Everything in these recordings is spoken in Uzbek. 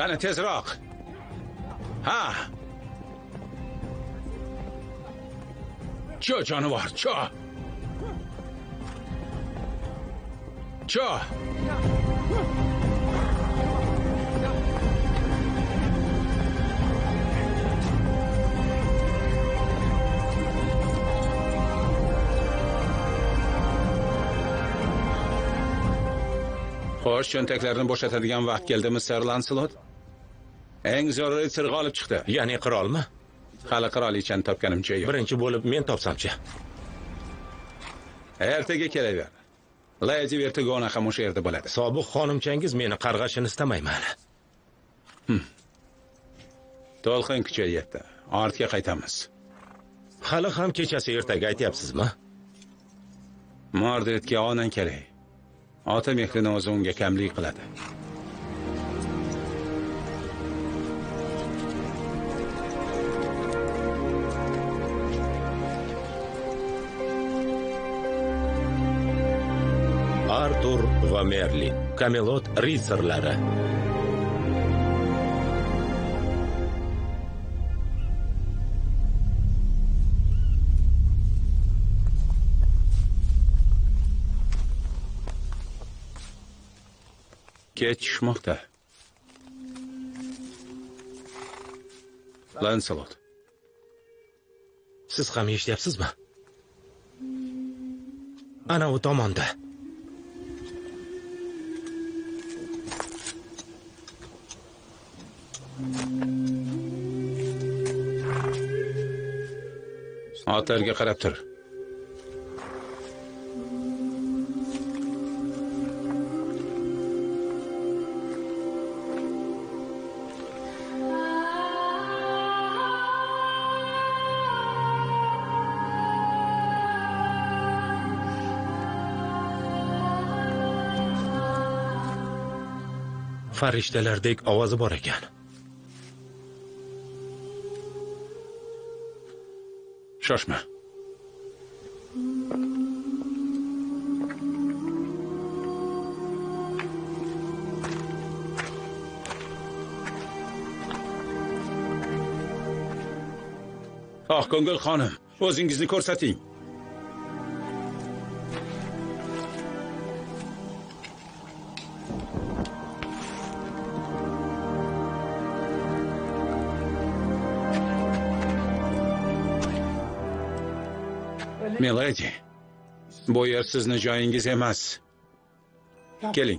Qani tezroq. Ha. Cho jonivor, cho. Cho. Xo'sh, cho'ntaklarni bo'shatadigan vaqt keldimi, Sir Lancelot? Eng zo'r ritsar g'olib chiqdi. Ya'ni qirolmi? Hali qirolichani topganimcha yo'q. Birinchi bo'lib men topsamchi. Ertaga kelaver. Lady Vertigona ham o'sha yerda bo'ladi. Sobiq xonimchangiz meni qarg'ashini istamayman. To'lqin kuchayyapti. Ortga qaytamiz. Hali ham kechasi ertaga aytyapsizmi? Mordredga onan kerak. Ota mehrini o'zi unga kamlik qiladi. Artur va Merlin, Camelot ritsarlari. Ketishmoqda. Lancelot. Siz ham eshityapsizmi? Ana u tomonda. Otlarga qarab tur. Farishtalardek ovozi bor ekan. Shoshma. Ko'ngil xonim, o'zingizni ko'rsating. Milady, bu yer sizni joyingiz emas. Keling.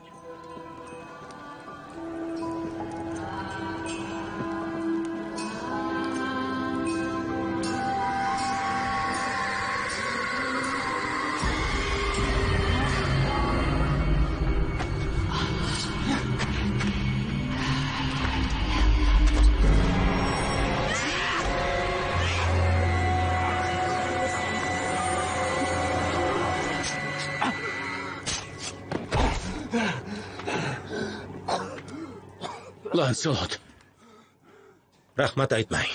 Lancelot. Rahmat aytmang.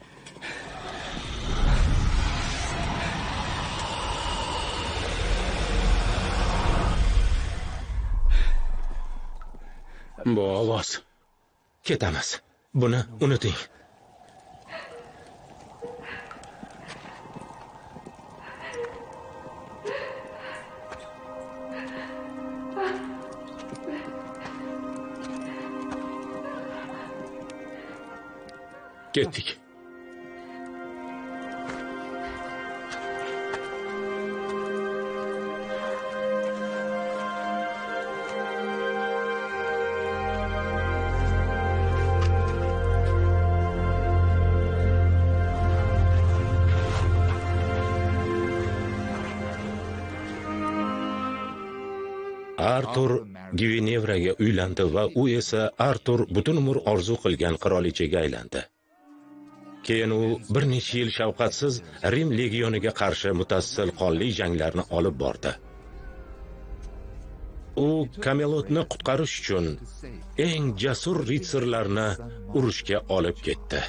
Bu ovoz. Ketamiz. Buni unuting. Ketdik. Artur Gvinevraga uylandi va u esa Artur butun umr orzu qilgan qirolichaga aylandi. Keyin u bir necha yil shafqatsiz Rim legioniga qarshi mutassil qonli janglarni olib bordi. U Camelotni qutqarish uchun eng jasur ritsarlarni urushga olib ketdi.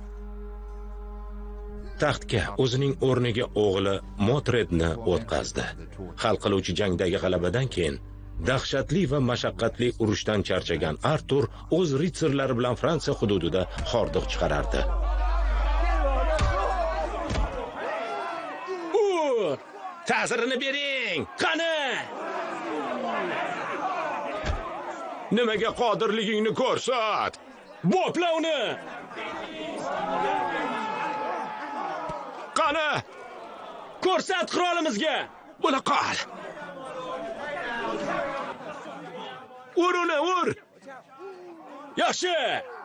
Taxtga o'zining o'rniga o'g'li Mordredni o'tkazdi. Hal qiluvchi jangdagi g'alabadan keyin Dahshatli va mashaqqatli urushdan charchagan Artur o'z ritsarlari bilan Fransiya hududida hordiq chiqarardi. Ta'sirini bering, qani! Nimaga qodirligingni ko'rsat. Bo'pla uni. Qani! Ko'rsat qirolimizga. Bo'la qol. Ur uni, ur. Yaxshi.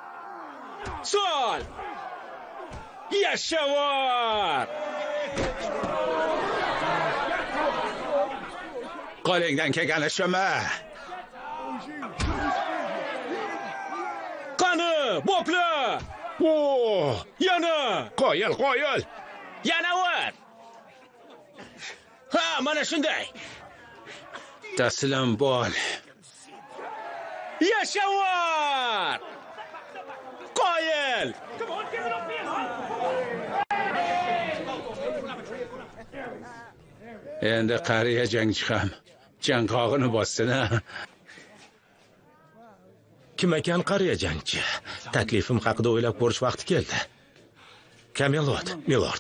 Sol. Yashavor. Qo'lingdan kelgani shumi? Qani, bo'pla. Yana. Qo'yil, qo'yil. Yana ur. Ha, mana shunday. Taslim bo'l. Yashavor. Qo'yil. Endi qariya jangchi ham chanqog'ini bossana. Kim ekan qariya jangchi? Taklifim haqida o'ylab ko'rish vaqti keldi. Kamelot, milord.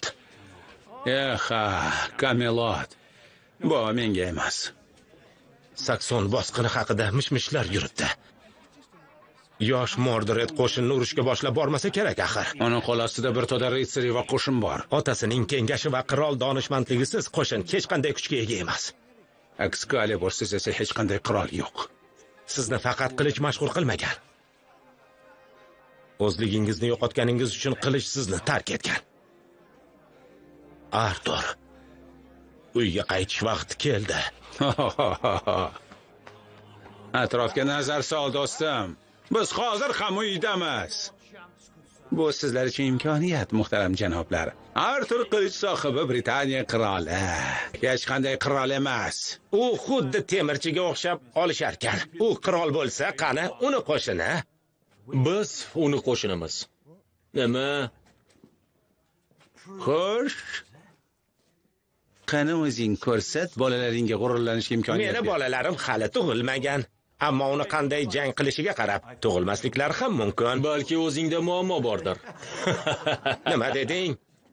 Kamelot. Bu menga emas. Sakson bosqini haqida mishmishlar yuribdi. Yosh Mordred qo'shinni urushga boshlab bormasa kerak axir. Uning qo'l ostida bir to'da ritsari va qo'shin bor. Otasining kengashi va qirol donishmandligisiz qo'shin hech qanday kuchga ega emas. Excalibursiz esa hech qanday qirol yo'q. Sizni faqat qilich mashg'ul qilmagan. O'zligingizni yo'qotganingiz uchun qilich sizni tark etgan. Artur, uyga qaytish vaqti keldi. Atrofga nazar sol do'stim. Biz hozir ham uydamiz. Bu sizlar uchun imkoniyat, muhtaram janoblar. Artur qilich sohibi Britaniya qiroli. Hech qanday qirol emas. U xuddi temirchiga o'xshab olisharkan. U qirol bo'lsa, qani uni qo'shini? Biz uni qo'shinimiz. Nima? Xo'sh. Qani o'zing ko'rsat, bolalaringga g'ururlanishga imkoniyat ber. Meni bolalarim hali tug'ilmagan. Ammo uni qanday jang qilishiga qarab, tug'ilmasliklari ham mumkin. Balki o'zingda muammo bordir. Nima deding?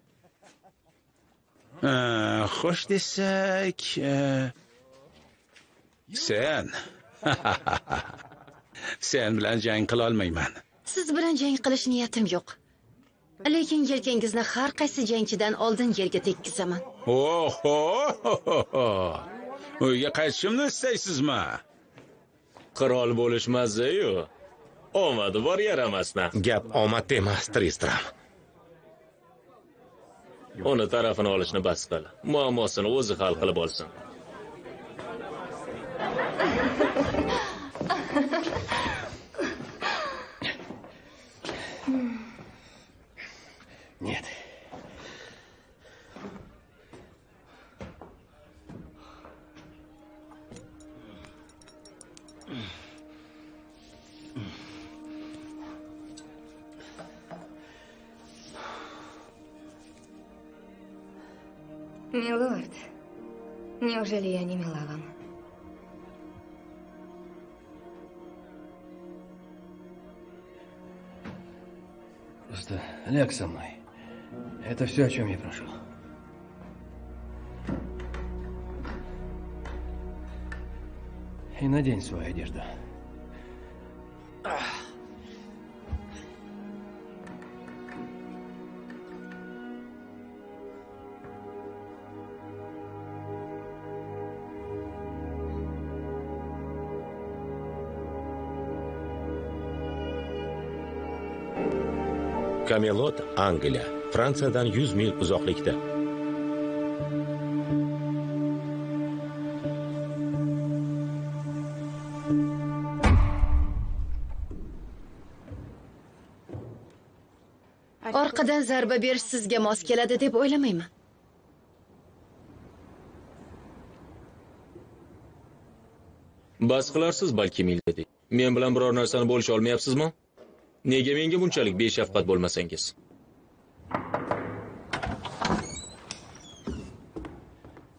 Xo'sh desak, sen bilan jang qila olmayman. Siz bilan jang qilish niyatim yo'q. Lekin yelkangizni har qaysi jangchidan oldin yerga tekkizaman. Uyga qaytishimni istaysizmi? Qirol bo'lish mazza-yu. Omadi bor yaramasdan. Gap omadda emas, Tristram. Uni tarafini olishni bas qil. Muammosini o'zi hal qilib olsin. Нет. Милорд, неужели я не мила вам? Просто ляг со мной. Это все, о чем я прошу. И надень свою одежду. Kamelot, Angliya, Fransiyadan 100 mil uzoqlikda. Orqadan zarba berish sizga mos keladi deb o'ylamayman. Bas qilarsiz balki miladi. Men bilan biror narsani bo'lisha olmayapsizmi? Nega menga bunchalik beshafqat bo'lmasangiz?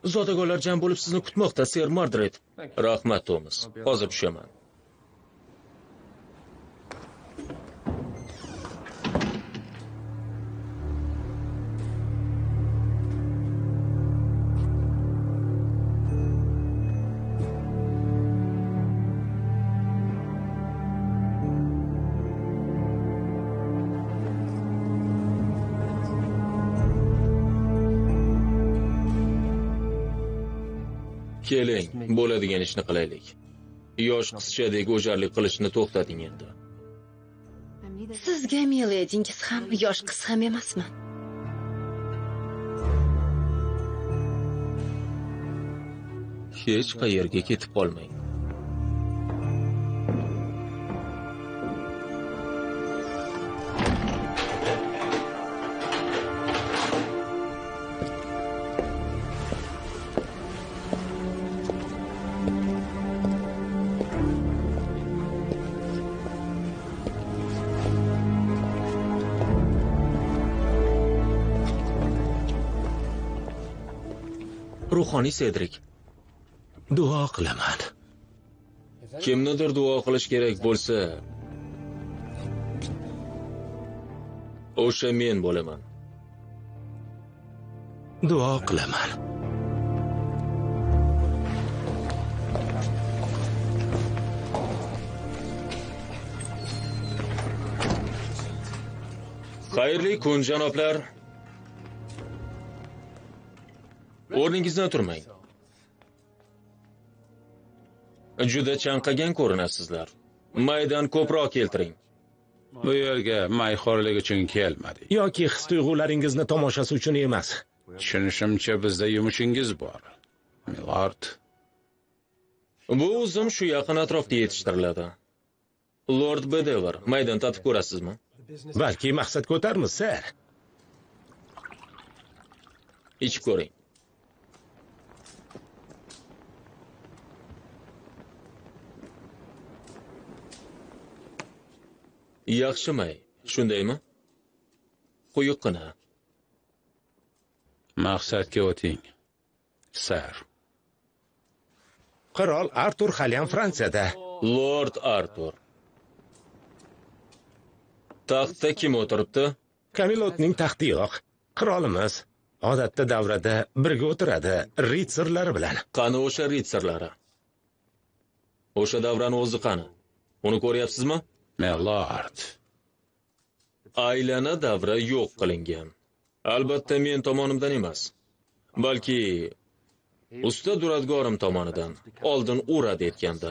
Zodagonlar jam bo'lib sizni kutmoqda, Ser Mordred. Rahmat, Tomas. Hozir tushaman. Keling, bo'ladigan ishni qilaylik. Yosh qizchadek o'jarlik qilishni to'xtating endi. Sizga Miledingiz ham yosh qiz ham emasman. Hech qayerga ketib qolmang. Ruhoniy Cedric. Duo qilaman. Kimnidir duo qilish kerak bo'lsa, o'sha men bo'laman. Duo qilaman. Xayrli kun, janoblar. O'rningizdan turmang. Juda chanqagan ko'rinasizlar. Maydan ko'proq keltiring. Bu yerga mayxo'rlik uchun kelmadik. Yoki his-tuyg'ularingizni tomoshasi uchun emas. Tushunishimcha bizda yumushingiz bor, milord. Bu uzum shu yaqin atrofda yetishtiriladi. Lord Bedever, maydan tatib ko'rasizmi? Balki maqsad ko'tarmiz, ser. Ichib ko'ring. Yaxshimay, shundaymi? Quyuqqina. Maqsadga o'ting, ser. Qirol Artur haliyam Fransiyada. Lord Artur. Taxtda kim o'tiribdi? Kamilotning taxti yo'q. Qirolimiz odatda davrada birga o'tiradi, ritsarlari bilan. Qani o'sha ritsarlari? O'sha davrani o'zi qani? Uni ko'ryapsizmi? Milord. Aylana davra yo'q qilingan. Albatta men tomonimdan emas, balki usta duradgorim tomonidan oldin urad etganda.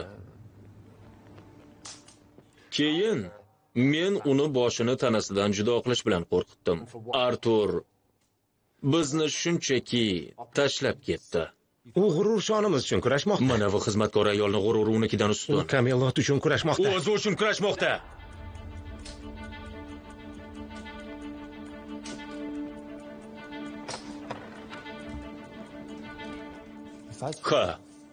Keyin men uni boshini tanasidan judo qilish bilan qo'rqitdim. Artur bizni shunchaki tashlab ketdi. U g'urur shonimiz uchun kurashmoqda. Mana bu xizmatkor ayolning g'ururi unikidan ustun. U Kamilot uchun kurashmoqda. O'zi uchun kurashmoqda. Ha.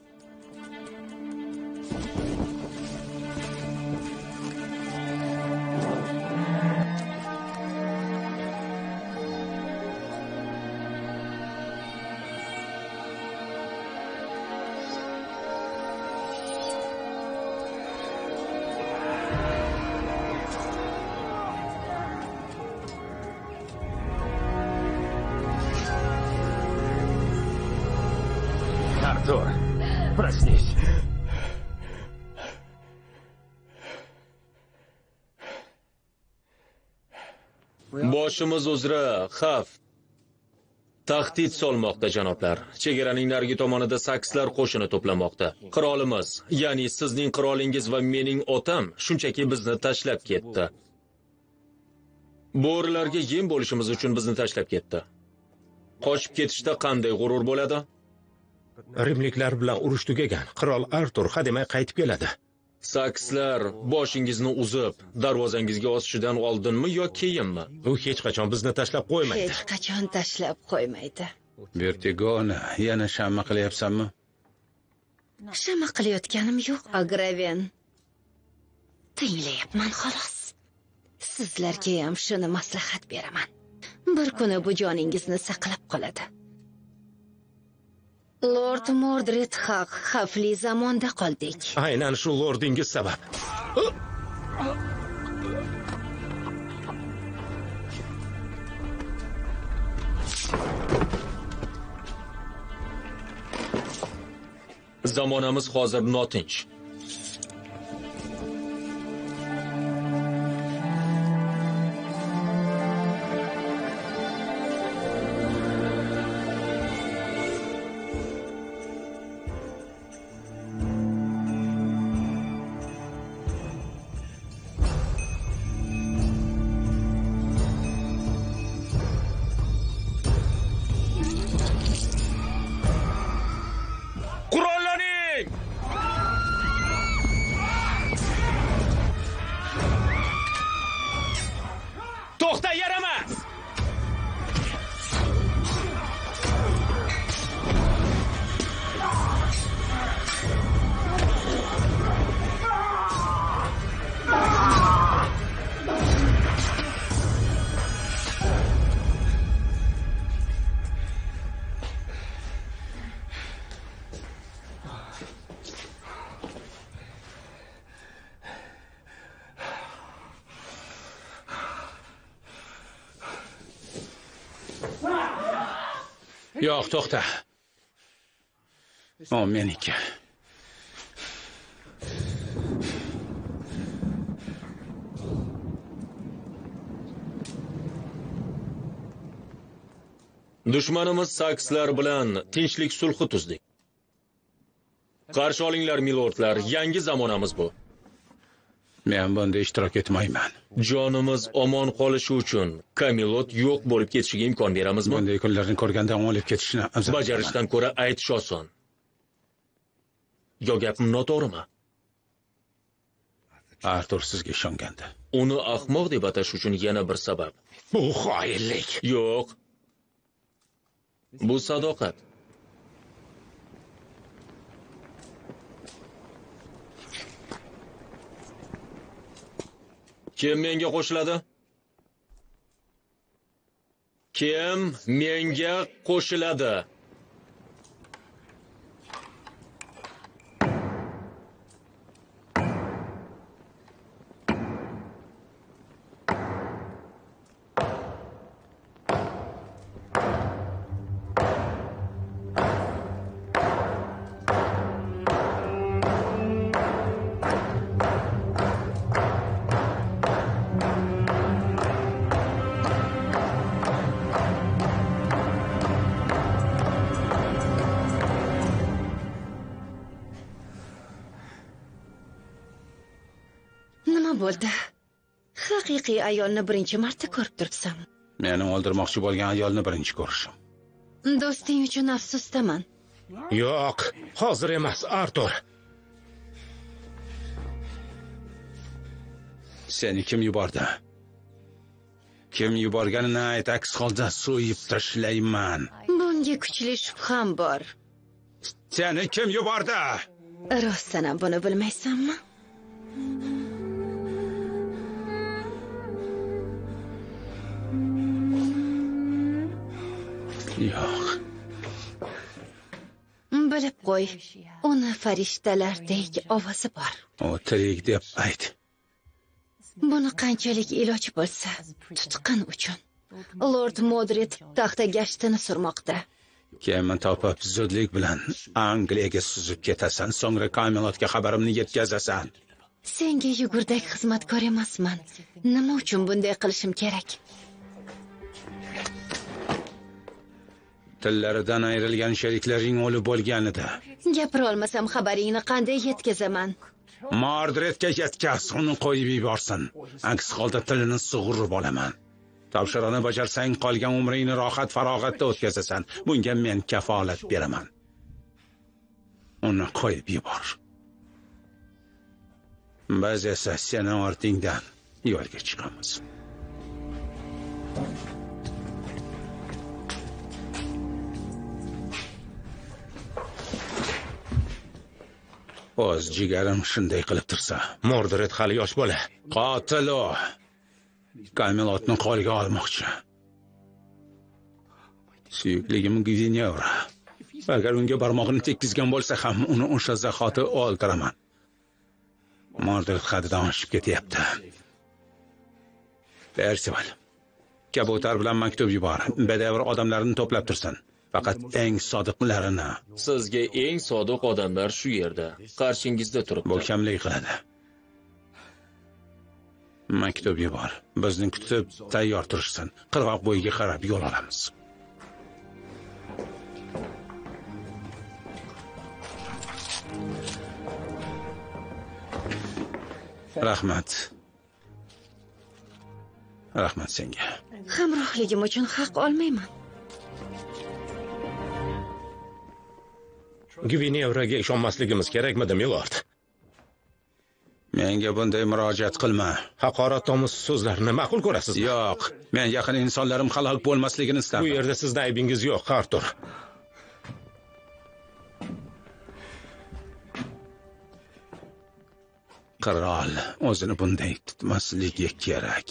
Artur, простись. Boshimiz uzra xavf tahdid solmoqda, janoblar. Chegaraning narigi tomonida sakslar qo'shini to'plamoqda. Qirolimiz, ya'ni sizning qirolingiz va mening otam shunchaki bizni tashlab ketdi. Bo'rilarga yem bo'lishimiz uchun bizni tashlab ketdi. Qochib ketishda qanday g'urur bo'ladi? Rimliklar bilan urush tugagan. Qirol Artur hademay qaytib keladi. Sakslar boshingizni uzib, darvozangizga osishidan oldinmi yo keyinmi? U hech qachon bizni tashlab qo'ymaydi. Hech qachon tashlab qo'ymaydi. Vertigona, yana shamma qilyapsanmi? Shama qilayotganim yo'q, Agraven. Tinglayapman xolos. Sizlarga ham shuni maslahat beraman. Bir kuni bu joningizni saqlab qoladi. Lord Mordred haq, xavfli zamonda qoldik. Aynan shu lordingiz sabab. Zamonamiz hozir notinch. Qurollaning! To'xta, yaramas! Yo'q, to'xta. O meniki. Dushmanimiz sakslar bilan tinchlik sulhi tuzdik. Qarshi olinglar, milordlar, yangi zamonamiz bu. Men bunda ishtirok etmayman. Jonimiz omon qolishi uchun Camelot yo'q bo'lib ketishiga imkon beramizmi? Bunday kunlarni ko'rganda olib ketishni afzal Bajarishdan ko'ra aytish oson. Yo gapim noto'g'rimi? Artur sizga ishongandi. Uni ahmoq deb atash uchun yana bir sabab. Bu xoinlik. Yo'q. Bu sadoqat. Kim menga qo'shiladi? Kim menga qo'shiladi? Nima bo'ldi? Haqiqiy ayolni birinchi marta ko'rib turibsan. Meni o'ldirmoqchi bo'lgan ayolni birinchi ko'rishim. Do'sting uchun afsusdaman. Yo'q, hozir emas, Artur. Seni kim yubordi? Kim yuborganini ayt, aks holda so'yib tashlayman. Bunga kuchli shubham bor. Seni kim yubordi? Rostdan ham buni bilmaysanmi? Yo'q. Bilib qo'y, uni farishtalardek ovozi bor. O tirik deb ayt. Buni qanchalik iloji bo'lsa, tutqin uchun Lord Mordred taxta gashtini surmoqda. Keyin topib zudlik bilan Angliyaga suzib ketasan, so'ngra Camelotga xabarimni yetkazasan. Senga yugurdak xizmatkor emasman. Nima uchun bunday qilishim kerak? Tillaridan ayrilgan sheriklaring o'lib bo'lganida. Gapira olmasam xabaringni qanday yetkazaman? Mordredga yetkaz, uni qo'yib yuborsin. Aks holda tilini sug'urib olaman. Topshiriqni bajarsang, qolgan umringni rohat farog'atda o'tkazasan. Bunga men kafolat beraman. Uni qo'yib yubor. Biz esa seni ortingdan yo'lga chiqamiz. O'z jigarim shunday qilib tursa. Mordred hali yosh bola. Qotil u. Camelotni qo'lga olmoqchi. Suyukligim Gvinevra. Agar unga barmog'ini tekkizgan bo'lsa ham, uni o'sha zahoti o'ldiraman. Mordred hadidan oshib ketyapti. Persival, kabutar bilan maktub yubor. Bedavr odamlarni to'plab tursin. Faqat eng sodiqlarini. Sizga eng sodiq odamlar shu yerda, qarshingizda turibdi. Bu kamlik qiladi. Maktub yubor. Bizni kutib tayyor turishsin. Qirg'oq bo'yiga qarab yo'l olamiz. Rahmat. Rahmat senga. Hamrohligim uchun haq olmayman. Gvinevraga ishonmasligimiz kerakmidi, Milord? Menga bunday murojaat qilma. Haqoratomuz so'zlarni ma'qul ko'rasiz? Yo'q, men yaqin insonlarim halok bo'lmasligini Bu istardim. yerda sizning aybingiz yo'q, Artur. Qirol o'zini bunday tutmasligi kerak.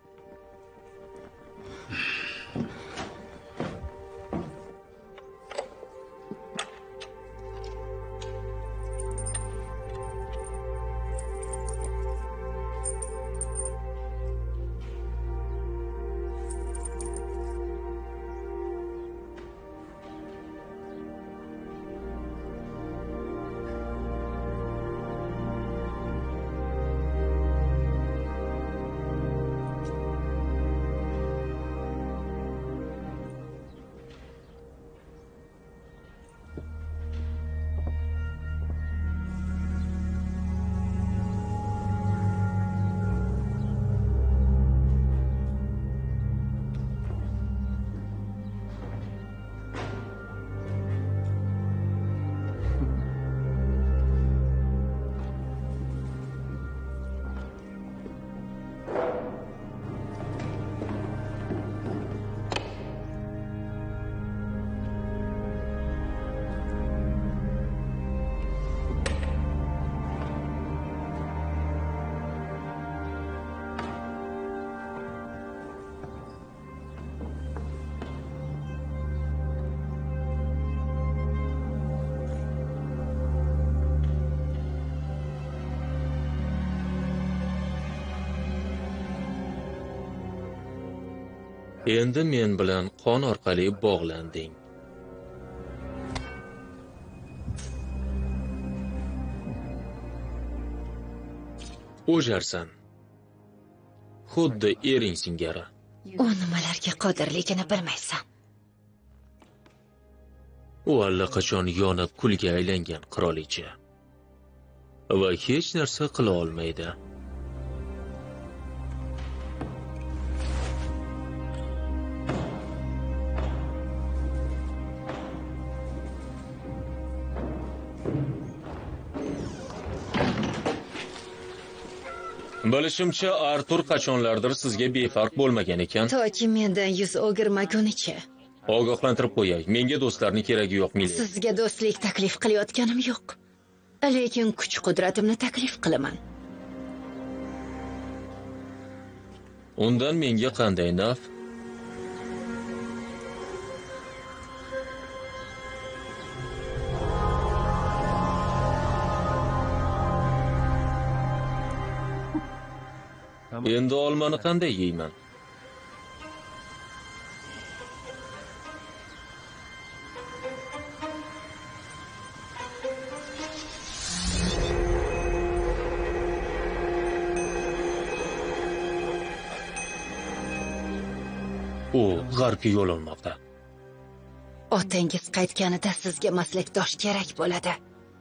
Endi men bilan qon orqali bog'landing. O'jarsan. Xuddi ering singari. U nimalarga qodirligini bilmaysan. U allaqachon yonib kulga aylangan qirolicha. Va hech narsa qila olmaydi. Bilishimcha, Artur qachonlardir sizga befarq bo'lmagan ekan. Toki mendan yuz o'girmagunicha. Ogohlantirib qo'yay, menga do'stlarni keragi yo'q, Milli. Sizga do'stlik taklif qilayotganim yo'q. Lekin kuch-qudratimni taklif qilaman. Undan menga qanday naf? Endi olmani qanday yeyman? U g'arbga yo'l olmoqda. Otangiz qaytganida sizga maslakdosh kerak bo'ladi.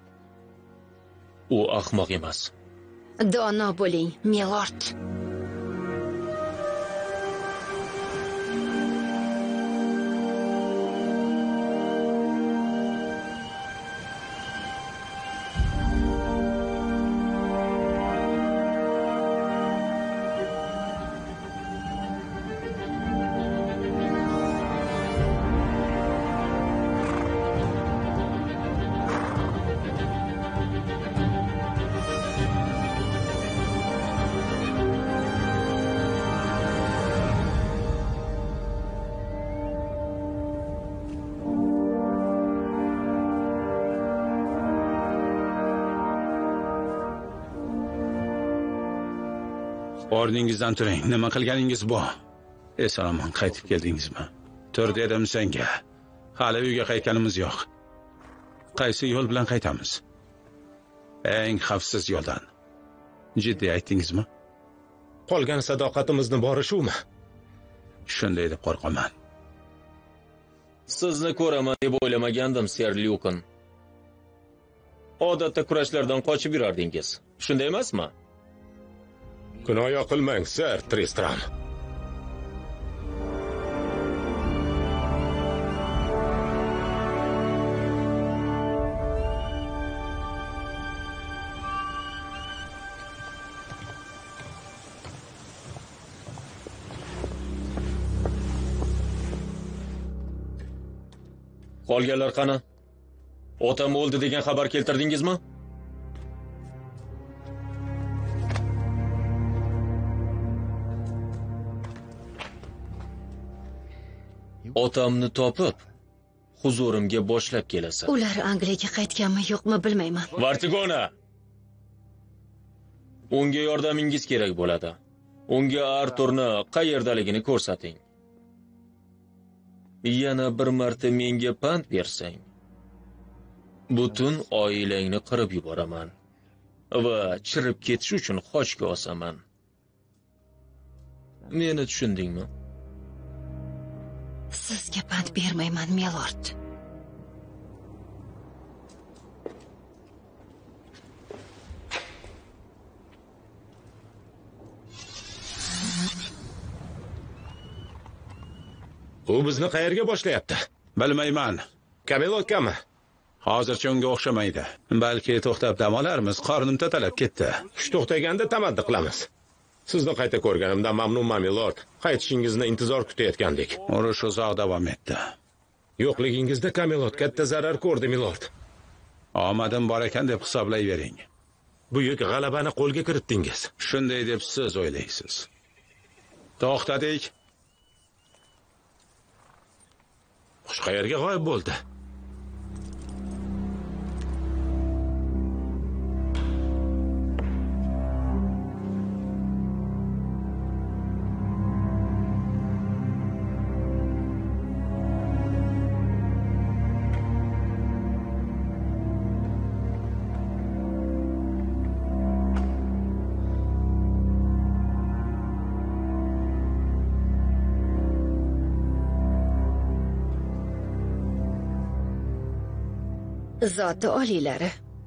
U ahmoq emas. Dono bo'ling, Milord. O'rningizdan turing. Nima qilganingiz bu? Eson-omon qaytib keldingizmi? Tur dedim senga. Hali uyga qaytganimiz yo'q. Qaysi yo'l bilan qaytamiz? Eng xavfsiz yo'ldan. Jiddiy aytdingizmi? Qolgan sadoqatimizni bori shumi? Shunday deb qo'rqaman. Sizni ko'raman deb o'ylamagandim, Ser Lyukin. Odatda kurashlardan qochib yurardingiz. Shunday emasmi? Kinoya qilmang, Ser Tristram. Qolganlar qani? Otam o'ldi degan xabar keltirdingizmi? Otamni topib, huzurimga boshlab kelasan. Ular Angliyaga qaytganmi, yo'qmi bilmayman. Vartigona! Unga yordamingiz kerak bo'ladi. Unga Arturni qayerdaligini ko'rsating. Yana bir marta menga pand bersang, butun oilangni qirib yuboraman va chirib ketish uchun xochga osaman. Meni tushundingmi? Sizga pand bermayman, Milord. U bizni qayerga boshlayapti? Bilmayman. Kamilotgami? Hozircha unga o'xshamaydi. Balki to'xtab dam olarmiz. Qornim tatalab ketdi. Hush to'xtaganda tamaddi qilamiz. Sizni qayta ko'rganimdan mamnunman, Milord. Qaytishingizni intizor kutayotgandik. Urush uzoq davom etdi. Yo'qligingizda Kamilot katta zarar ko'rdi, Milord. Omadim bor ekan deb hisoblayvering. Buyuk g'alabani qo'lga kiritdingiz. Shunday deb siz o'ylaysiz. To'xtadik. Xush qayerga g'oyib bo'ldi? Zoti oliylari.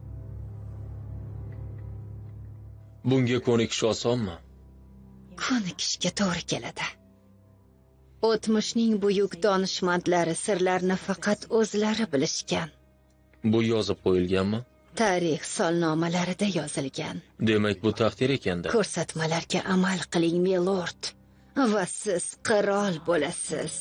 Bunga ko'nikish osonmi? Ko'nikishga to'g'ri keladi. O'tmishning buyuk donishmandlari sirlarni faqat o'zlari bilishgan. Bu yozib qo'yilganmi? Tarix solnomalarida yozilgan. Demak, bu taqdir ekanda. Ko'rsatmalarga amal qiling, Milord, va siz qirol bo'lasiz.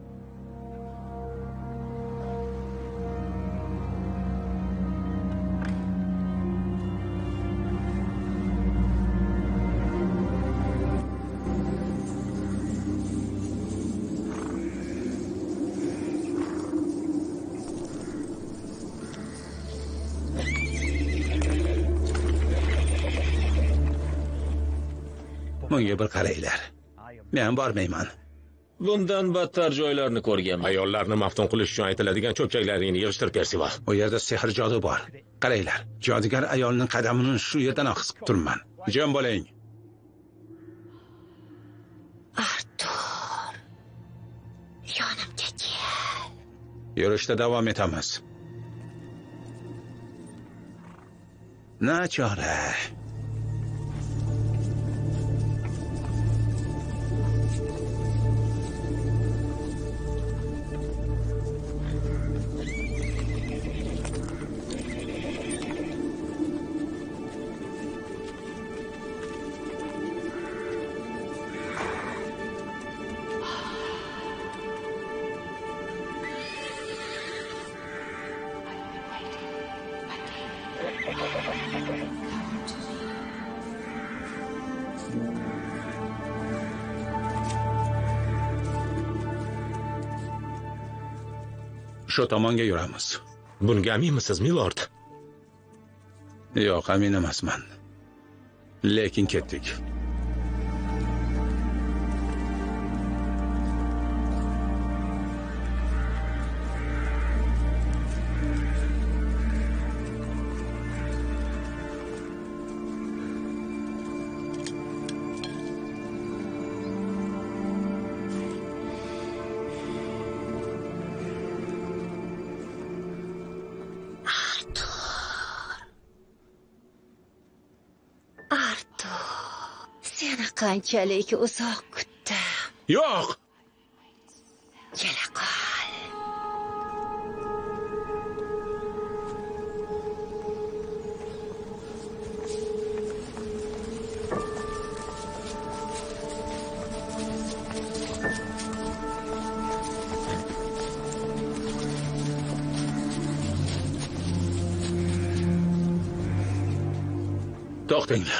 Bunga bir qaranglar. Men bormayman. Bundan battar joylarni ko'rganman. Ayollarni maftun qilish uchun aytiladigan cho'pchaklaringni yig'ishtir, Persival. U yerda sehr jodu bor. Qaranglar, jodugar ayolning qadamini shu yerdan his qilib turibman. Jim bo'ling. Artur, yonimga kel. Yurishda davom etamiz. Nachora. Shu tomonga yuramiz. Bunga aminmisiz, Milord? Yo'q, amin emasman. Lekin ketdik. qanchalik uzoq kutdim. Yo'q. Kela qol. To'xtinglar.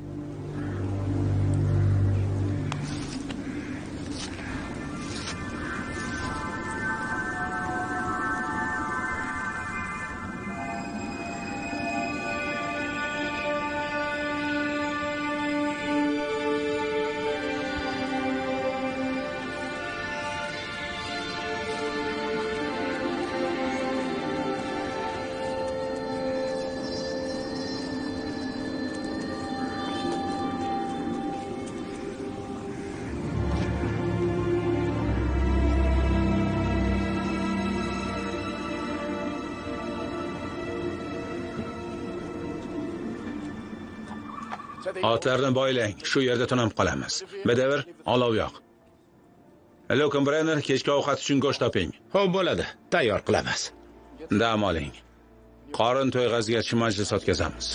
Otlarni boylang, shu yerda tunab qolamiz. Bedavr, olov yoq. Lokin Brenner, kechki ovqat uchun go'sht toping. Xo'p bo'ladi, tayyor qilamiz. Dam oling. Qorin to'yg'azgacha majlis o'tkazamiz.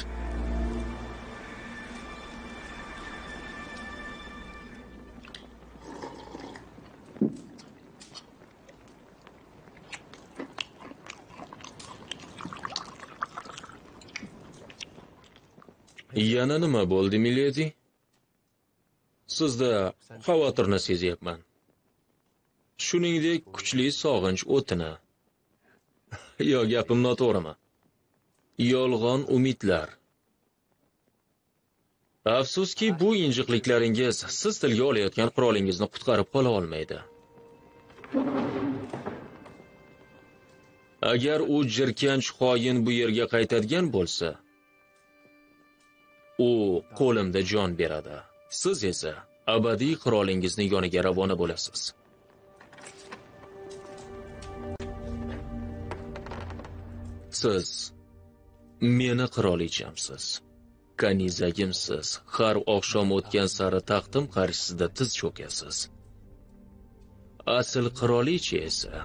Yana nima bo'ldi, miledi? Sizda xavotirni sezyapman. Shuningdek, kuchli sog'inch o'tini. Yo, gapim noto'g'rimi? Yolg'on umidlar. Afsuski, bu injiqliklaringiz siz tilga olayotgan qirolingizni qutqarib qola olmaydi. Agar u jirkanch xoin bu yerga qaytadigan bo'lsa, u qo'limda jon beradi. Siz esa abadiy qirolingizni yoniga ravona bo'lasiz. Siz meni qirolichamsiz. Kanizagimsiz. Har oqshom o'tgan sari taxtim qarshisida tiz cho'kasiz. Asl qirolicha esa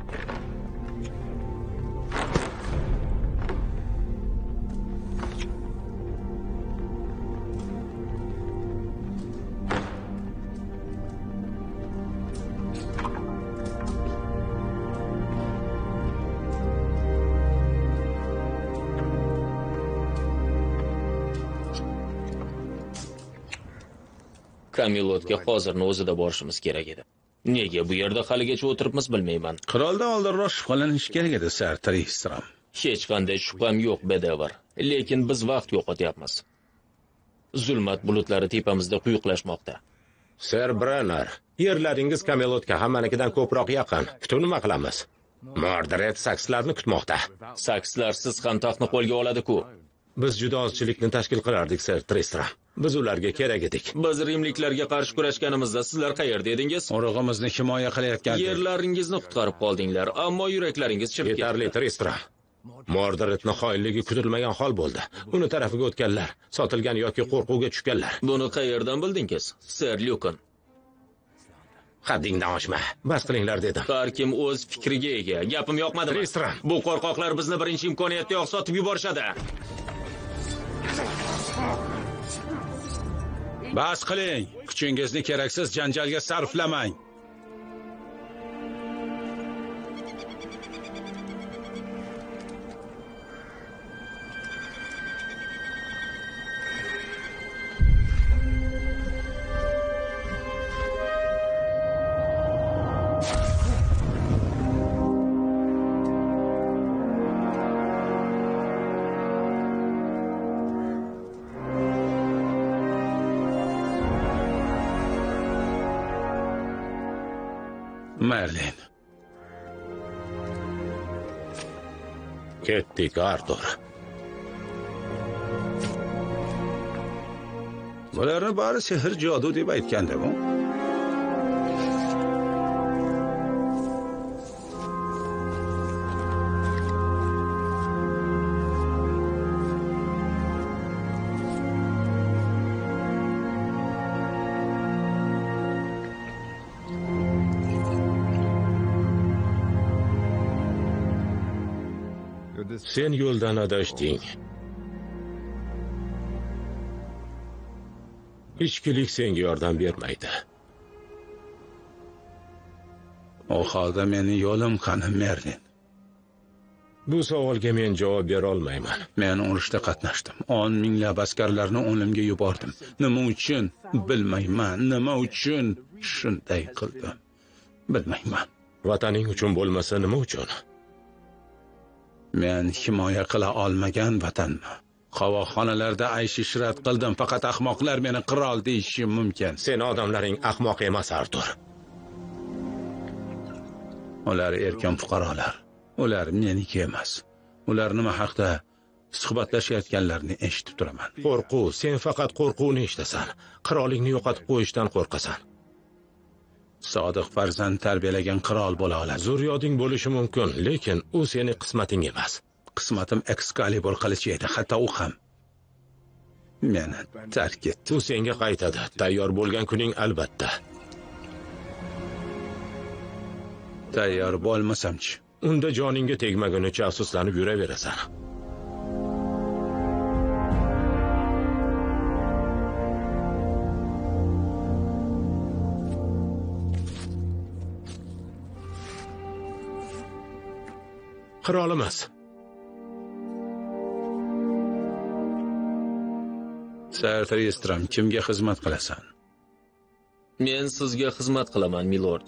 Kamilotga hozirni o'zida borishimiz kerak edi. Nega bu yerda haligacha o'tiribmiz bilmayman. Qiroldan oldinroq shubhalanish kerak edi, Sir Tristram. Hech qanday shubham yo'q, Bedavr. Lekin biz vaqt yo'qotyapmiz. Zulmat bulutlari tepamizda quyuqlashmoqda. Sir Brenner, yerlaringiz Kamelotga hammanikidan ko'proq yaqin. Kutib nima qilamiz? Mordred sakslarni kutmoqda. Sakslarsiz ham taxtni qo'lga oladi-ku. Biz juda ozchilikni tashkil qilardik, Sir Tristram. Biz ularga kerak edik. Biz rimliklarga qarshi kurashganimizda sizlar qayerda edingiz? Urug'imizni himoya qilayotgandik. Yerlaringizni qutqarib qoldinglar, ammo yuraklaringiz chirib ketdi. Yetarli, Tristram. Mordredni xoinligi kutilmagan hol bo'ldi. Uni tarafiga o'tganlar, sotilgan yoki qo'rquvga tushganlar. Buni qayerdan bildingiz, Sir Lucan? Haddingdan oshma. Bas qilinglar dedim. Har kim o'z fikriga ega. Gapim yoqmadimi? Tristram. Bu qo'rqoqlar bizni birinchi imkoniyatda sotib yuborishadi. Bas qiling. Kuchingizni keraksiz janjalga sarflamang. Merlin. Ketdik, Artur. Bularni bari sehr jodu deb aytgandim. Sen yo'ldan adashding. Ichkilik senga yordam bermaydi. O holda meni yo'lim qani, Merlin? Bu savolga men javob bera olmayman. Men urushda qatnashdim. 10 minglab askarlarni o'limga yubordim. Nima uchun? Bilmayman. Nima uchun shunday qildim? Bilmayman. Vataning uchun bo'lmasa nima uchun? Men himoya qila olmagan vatanni. Qovoqxonalarda aysh-ishrat qildim. Faqat ahmoqlar meni qirol deyishi mumkin. Sen odamlaring ahmoq emas, Artur. Ular erkin fuqarolar. Ular meniki emas. Ular nima haqda suhbatlashayotganlarini eshitib turaman. Qo'rquv, sen faqat qo'rquvni eshitasan. Qirollikni yo'qotib qo'yishdan qo'rqasan. Sodiq farzand tarbiyalagan qirol bo'la oladi. Zurriyoding bo'lishi mumkin, lekin u seni qismating emas. Qismatim Excalibur qilichi edi, hatto u ham meni tark etdi. U senga qaytadi. Tayyor bo'lgan kuning albatta. Tayyor bo'lmasam-chi? Unda joningga tegmagunicha afsuslanib yuraverasan. Qirolimiz. Sir Tristram, kimga xizmat qilasan? Men sizga xizmat qilaman, milord.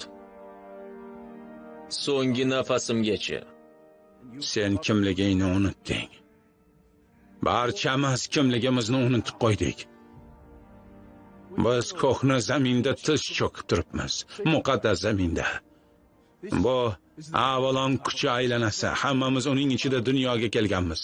So'nggi nafasimgacha. Sen kimligingni unutding. Barchamiz kimligimizni unutib qo'ydik. Biz ko'hna zaminda tiz cho'kib turibmiz. Muqaddas zaminda. Bu Avalon kuchi aylanasi. Hammamiz uning ichida dunyoga kelganmiz.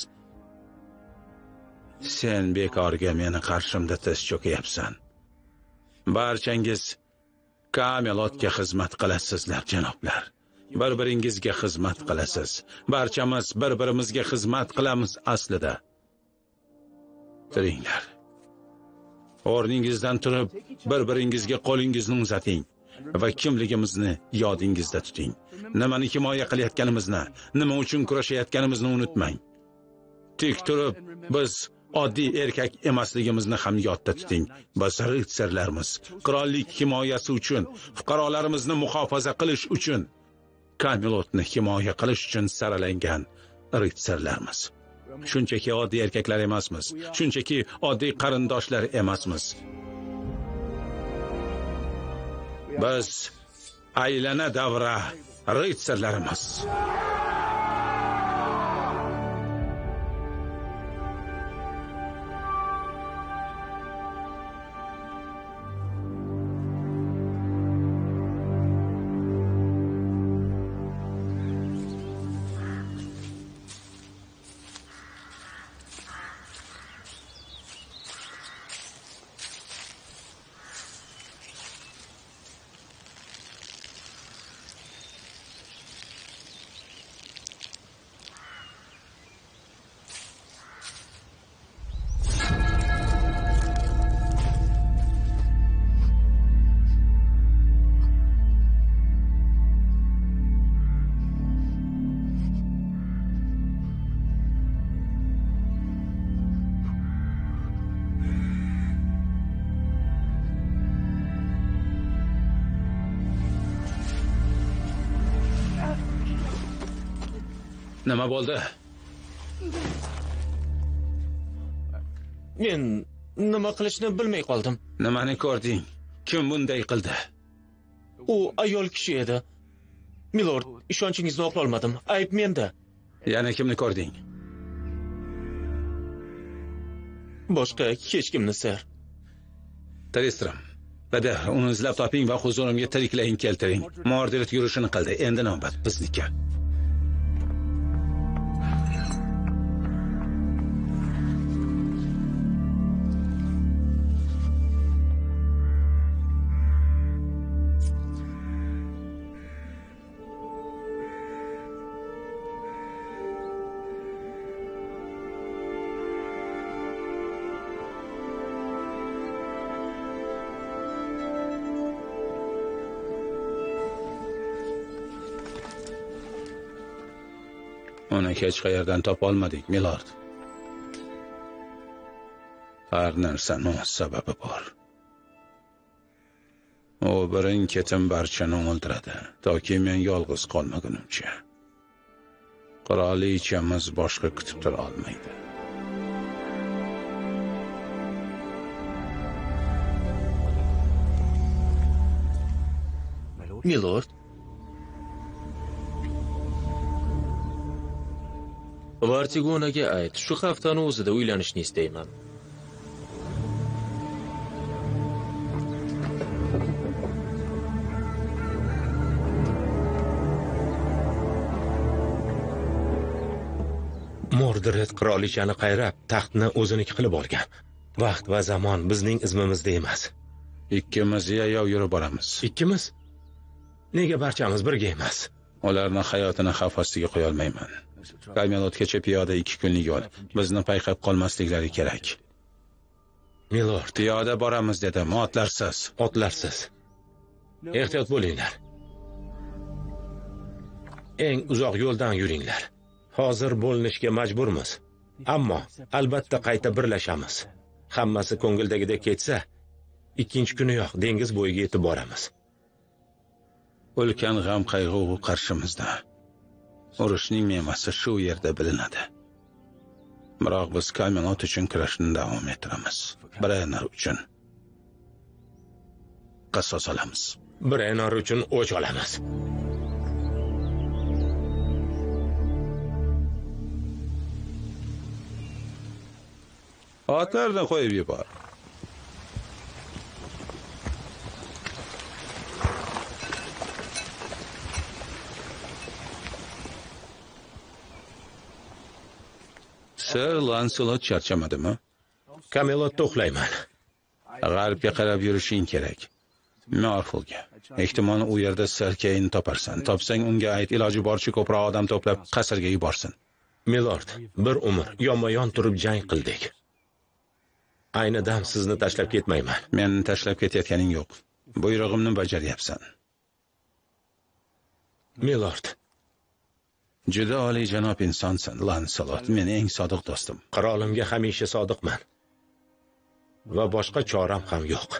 Sen bekorga meni qarshimda tiz cho'kayapsan. Barchangiz Camelotga xizmat qilasizlar, janoblar. Bir-biringizga xizmat qilasiz. Barchamiz bir-birimizga xizmat qilamiz aslida. Turinglar. O'rningizdan turib, bir-biringizga qo'lingizni uzating va kimligimizni yodingizda tuting. Nimani himoya qilayotganimizni, nima uchun kurashayotganimizni unutmang. Tik turib, biz oddiy erkak emasligimizni ham yodda tuting. Biz ritsarlarmiz. Qirollik himoyasi uchun, fuqarolarimizni muhofaza qilish uchun, Camelotni himoya qilish uchun saralangan ritsarlarmiz. Shunchaki oddiy erkaklar emasmiz. Shunchaki oddiy qarindoshlar emasmiz. Biz aylana davra ritsarlarimiz. Nima bo'ldi? Men nima qilishni bilmay qoldim. Nimani ko'rding? Kim bunday qildi? U ayol kishi edi. Milord, ishonchingizni oqlolmadim. Ayb menda. Yana kimni ko'rding? Boshqa hech kimni, sir. Tristram, Bada, uni izlab toping va huzurimga tiriklayin keltiring. Mordred yurishini qildi. Endi navbat bizniki. Uni hech qayerdan topa olmadik, milord. Har narsaning sababi bor. U birin-ketin barchani o'ldiradi, toki men yolg'iz qolmagunimcha. Qirolichamiz boshqa kutib tura olmaydi. Milord. Vartigonaga ayt, shu haftani o'zida uylanishni istayman. Mordred qirolichani qayrab, taxtni o'ziniki qilib olgan. Vaqt va zamon bizning izmimizda emas. Ikkimiz yayov yurib boramiz. Ikkimiz? Nega barchamiz birga emas? Ularning hayotini xavf ostiga qo'ya olmayman. Kamelotgacha piyoda 2 kunlik yo'l. Bizni payqab qolmasliklari kerak. Milord, Piyoda boramiz dedim, otlarsiz. otlarsiz. Ehtiyot bo'linglar. Eng uzoq yo'ldan yuringlar. Hozir bo'linishga majburmiz. Ammo albatta qayta birlashamiz. Hammasi ko'ngildagidek ketsa, ikkinchi kuniyoq dengiz bo'yiga yetib boramiz. Ulkan g'am qayg'u qarshimizda. Urushning mevasi shu yerda bilinadi. Biroq biz Kamelot uchun kurashni davom ettiramiz. Brenner uchun qasos olamiz. Brenner uchun o'ch olamiz. Otlarni qo'yib yubor. Sir Lancelot charchamadimi? Kamelotda uxlayman. G'arbga qarab yurishing kerak. Norfolga. Ehtimol u yerda Sir Kayni toparsan. Topsang unga ayt, iloji boricha ko'proq odam to'plab qasrga yuborsin. Milord, bir umr yonma-yon turib jang qildik. Ayni dam sizni tashlab ketmayman. Men tashlab ketayotganing yo'q. Buyrug'imni bajaryapsan. Milord, Juda oliy janob insonsan, Lancelot. Men eng sodiq do'stim. qirolimga hamisha sodiqman. Va boshqa choram ham yo'q.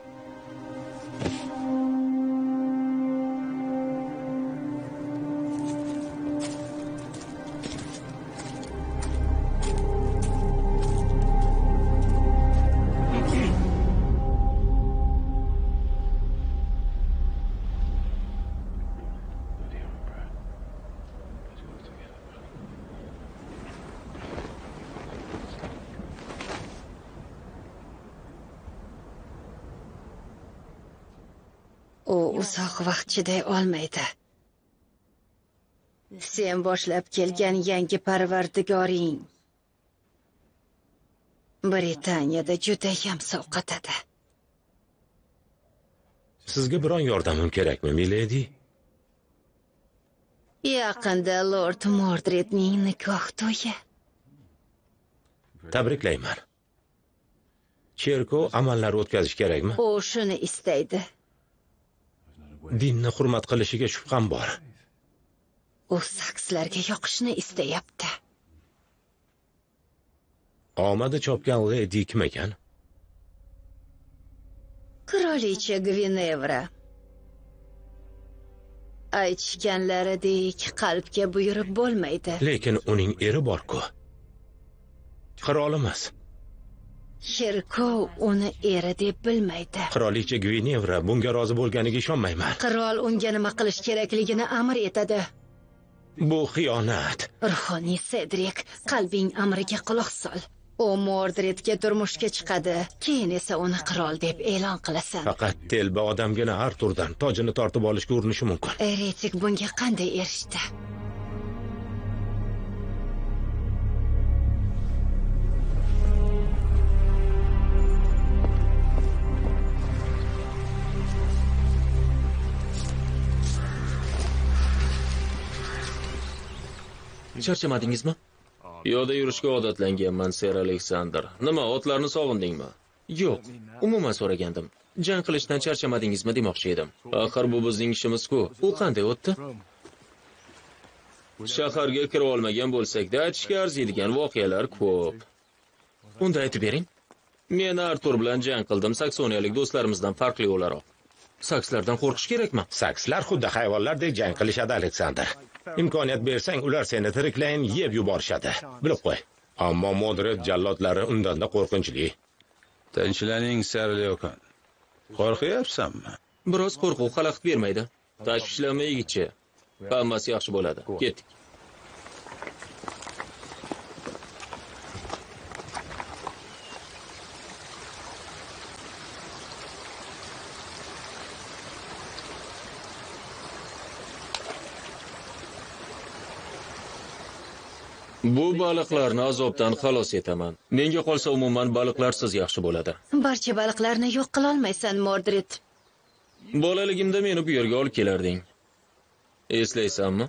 U uzoq vaqt chiday olmaydi. Sen boshlab kelgan yangi parvardigoring Britaniyada juda ham sovqotadi. Sizga biron yordamim kerakmi, milady? Yaqinda Lord Mordredning nikoh to'yi. Tabriklayman. Cherkov amallari o'tkazish kerakmi? U shuni istaydi. Dinni hurmat qilishiga shubham bor. U sakslarga yoqishni istayapti. Omadi chopgan lady kim ekan? Qirolicha Gvinevra. Aytishganlaridek qalbga buyurib bo'lmaydi. Lekin uning eri bor-ku. Qirolimiz. Cherkov uni eri deb bilmaydi. Qirolicha Gvinevra bunga rozi bo'lganiga ishonmayman. Qirol unga nima qilish kerakligini amr etadi. Bu xiyonat. Ruhoniy Cedric, qalbing amriga quloq sol. U Mordredga turmushga chiqadi, keyin esa uni qirol deb e'lon qilasan. Faqat telba odamgina Arturdan tojini tortib olishga urinishi mumkin. Eretik bunga qanday erishdi? Charchamadingizmi? Piyoda yurishga odatlanganman, Ser Aleksandr. Nima, otlarni sog'indingmi? Yo'q, umuman so'ragandim. Jang qilishdan charchamadingizmi demoqchi edim. Axir bu bizning ishimiz-ku. U qanday o'tdi? Shaharga kira olmagan bo'lsak-da, aytishga arziydigan voqealar ko'p. Unda aytib bering. Men Artur bilan jang qildim, saksoniyalik do'stlarimizdan farqli o'laroq. Sakslardan qo'rqish kerakmi? Sakslar xuddi hayvonlardek jang qilishadi, Aleksandr. Imkoniyat bersang, ular seni tiriklayin yeb yuborishadi. Bilib qo'y. Ammo Modred jallodlari undan-da qo'rqinchli. Tinchlaning, Serlyokon. Qo'rqyapsanmi? Biroz qo'rquv xalaqit bermaydi. Tashvishlanma, yigitcha. Hammasi yaxshi bo'ladi. Ketdik. Bu baliqlarni azobdan xalos etaman. Menga qolsa umuman baliqlarsiz yaxshi bo'ladi. Barcha baliqlarni yo'q qila olmaysan, Mordred. Bolaligimda meni bu yerga olib kelarding. Eslaysanmi?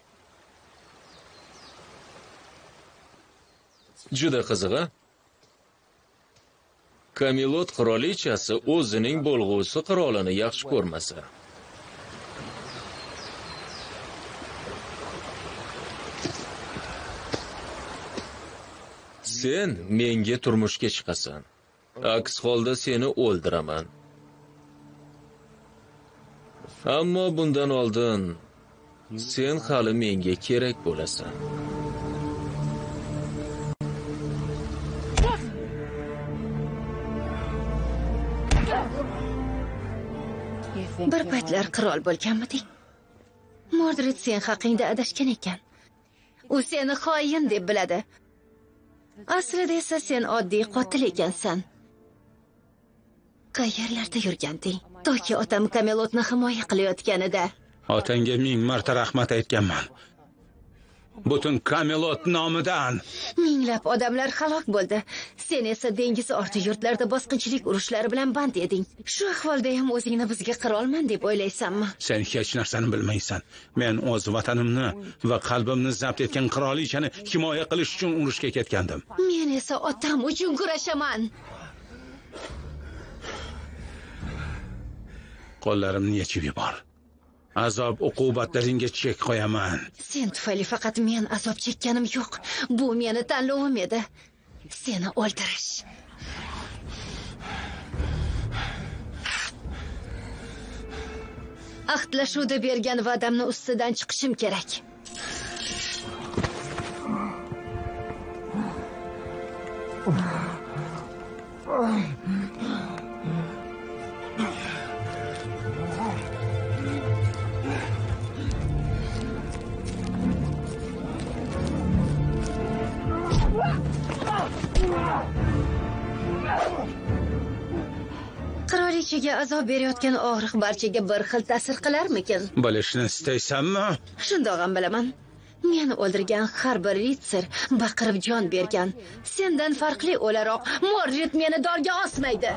Juda qiziq-a? Kamilot qirolichasi o'zining bo'lg'usi qirolini yaxshi ko'rmasa. Sen menga turmushga chiqasan. Aks holda seni o'ldiraman. Ammo bundan oldin sen hali menga kerak bo'lasan. Bir paytlar qirol bo'lganmiding? Mordred sen haqingda adashgan ekan. U seni xoin deb biladi. Aslida esa sen oddiy qotil ekansan. Qayerlarda yurganding? Toki otam Kamelotni himoya qilayotganida. Otangga 1000 marta rahmat aytganman. Butun Kamelot nomidan. Minglab odamlar halok bo'ldi. Sen esa dengiz orti yurtlarda bosqinchilik urushlari bilan band eding. Shu ahvolda ham o'zingni bizga qirolman deb o'ylaysanmi? Sen hech narsani bilmaysan. Men o'z vatanimni va qalbimni zabt etgan qirolichani himoya qilish uchun urushga ketgandim. Men esa otam uchun kurashaman. Qo'llarimni yechib yubor. Azob uqubatlaringga chek qo'yaman. Sen tufayli faqat men azob chekkanim yo'q. Bu meni tanlovim edi. Seni o'ldirish. Ahdlashuvda bergan va'damni ustidan chiqishim kerak. Qirolichaga azob berayotgan og'riq barchaga bir xil ta'sir qilarmikin? Bilishni istaysanmi? Shundoq ham bilaman. Meni o'ldirgan har bir ritsar baqirib jon bergan. Sendan farqli o'laroq Mordred meni dorga osmaydi.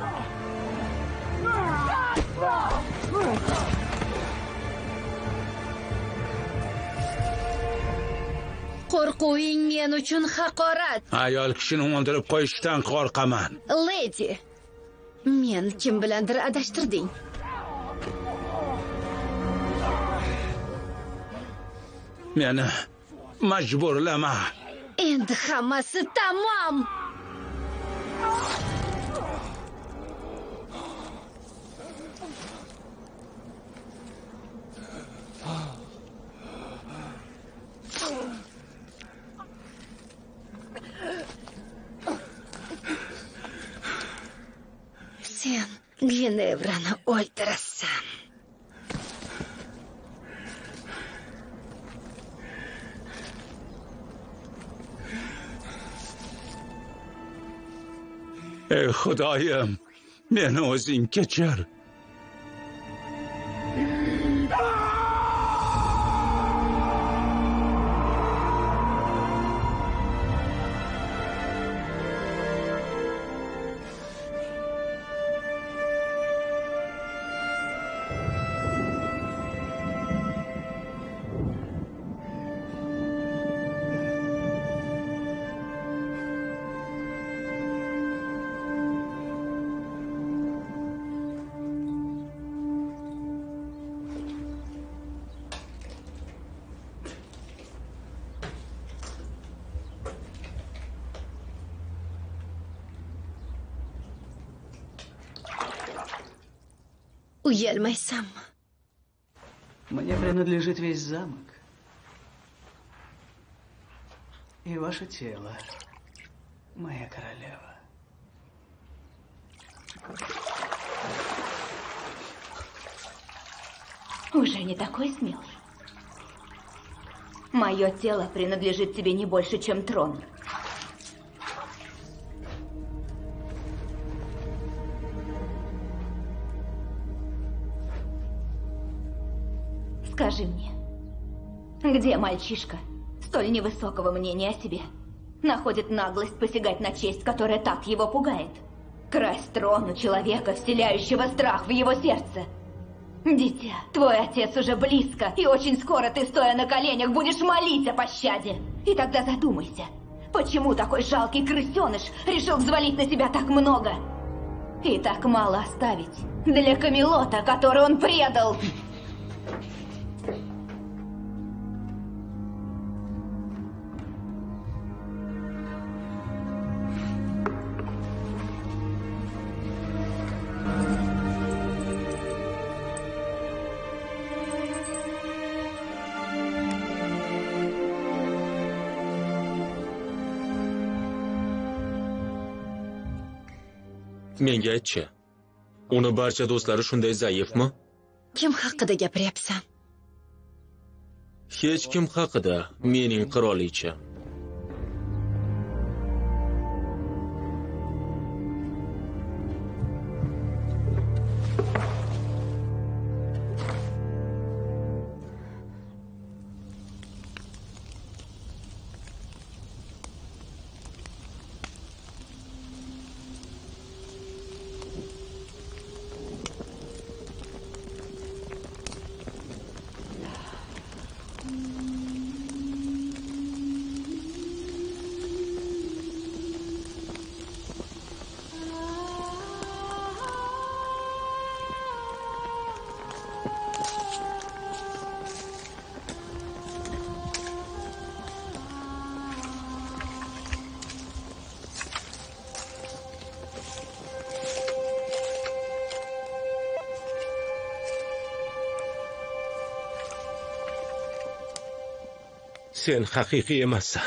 Qo'rquving men uchun haqorat. Ayol kishini o'ldirib qo'yishdan qo'rqaman. Lady, men kim bilandir adashtirding. Meni majburlama. Endi hammasi tamom. Sen Ginevrani o'ldirasan. Ey Xudoyim, meni o'zing kechir. uyalmaysanmi? Мне принадлежит весь замок. И ваше тело, моя королева. Уже не такой смелый. Мое тело принадлежит тебе не больше, чем трон. Скажи мне, где мальчишка, столь невысокого мнения о себе, находит наглость посягать на честь, которая так его пугает? Красть трон у человека, вселяющего страх в его сердце. Дитя, твой отец уже близко, и очень скоро ты, стоя на коленях, будешь молить о пощаде. И тогда задумайся, почему такой жалкий крысеныш решил взвалить на себя так много? И так мало оставить для Камелота, который он предал. Menga aytchi. Uni barcha do'stlari shunday zaifmi? Kim haqida gapiryapsan? Hech kim haqida, mening qirolicham. Sen haqiqiy emassan.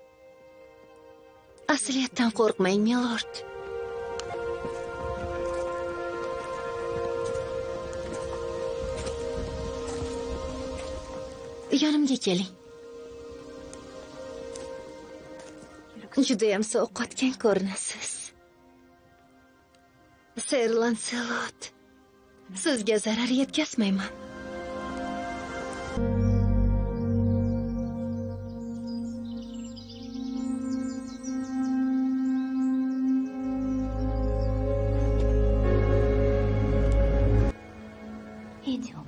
Asliyatdan qo'rqmang, milord. Yonimga keling. Judayam sovqotgan ko'rinasiz. Ser Lancelot, sizga zarar yetkazmayman. Идем.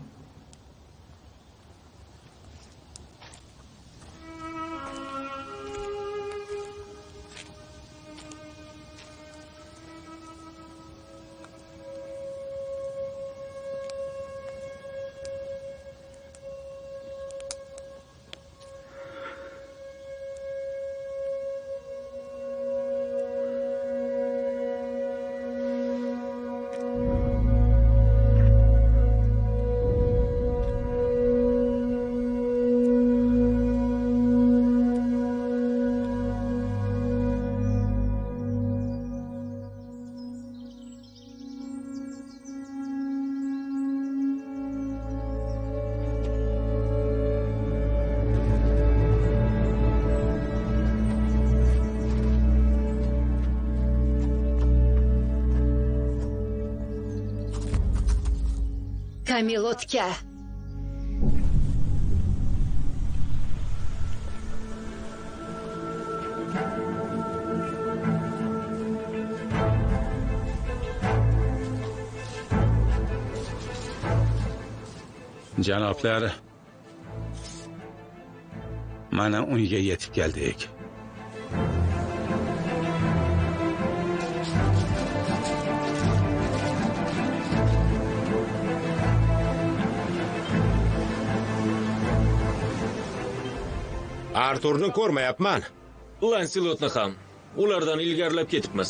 Камелотка. Janoblar, mana uyga yetib keldik. Arturni ko'rmayapman. Lancelotni ham. Ulardan ilgarilab ketibmiz.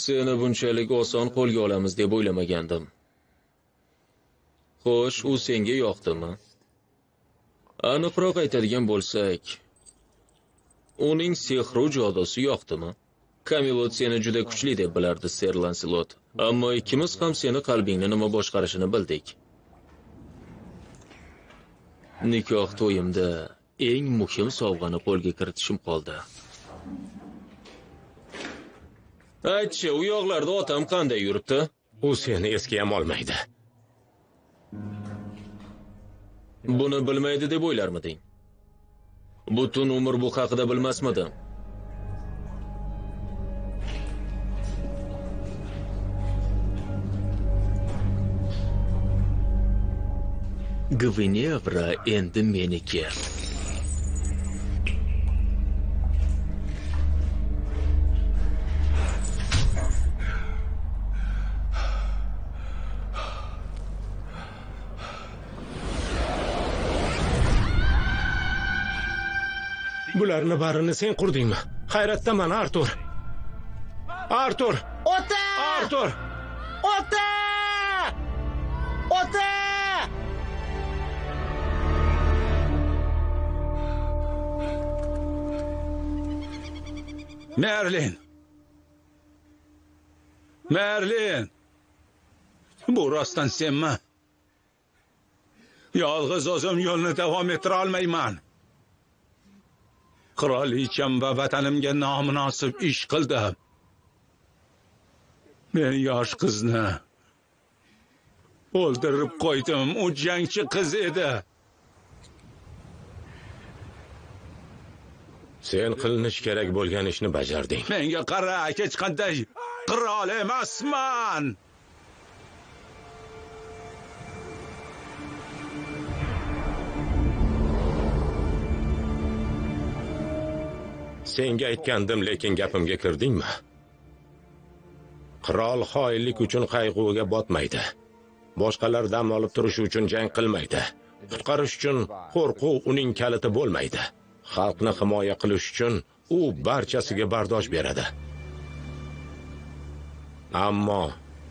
Seni bunchalik oson qo'lga olamiz deb o'ylamagandim. Xo'sh, u senga yoqdimi? Aniqroq aytadigan bo'lsak, uning sehru jodusi yoqdimi? Camelot seni juda kuchli deb bilardi, Ser Lancelot. Ammo ikkimiz ham seni qalbingni nima boshqarishini bildik. Nikoh to'yimda eng muhim sovg'ani qo'lga kiritishim qoldi. Aytchi, u yoqlarda otam qanday yuribdi? U seni esga ham olmaydi. Buni bilmaydi deb o'ylarmiding? Butun umr bu haqida bilmasmidim. Gvinevra endi meniki. Bularni barini sen qurdingmi? Hayratdaman, Artur. Artur! Ota! Artur! Ota! Ota! Merlin! Merlin! Bu rostdan senmi? Yolg'iz o'zim yo'lni davom ettira olmayman. Qirolicham va vatanimga nomunosib ish qildim. Men yosh qizni o'ldirib qo'ydim. U jangchi qiz edi. Sen qilinish kerak bo'lgan ishni bajarding. Menga qara, hech qanday qirol emasman. Senga aytgandim, lekin gapimga kirdingmi? Qirol xoinlik uchun qayg'uga botmaydi. Boshqalar dam olib turishi uchun jang qilmaydi. Qutqarish uchun qo'rquv uning kaliti bo'lmaydi. Xalqni himoya qilish uchun u barchasiga bardosh beradi. Ammo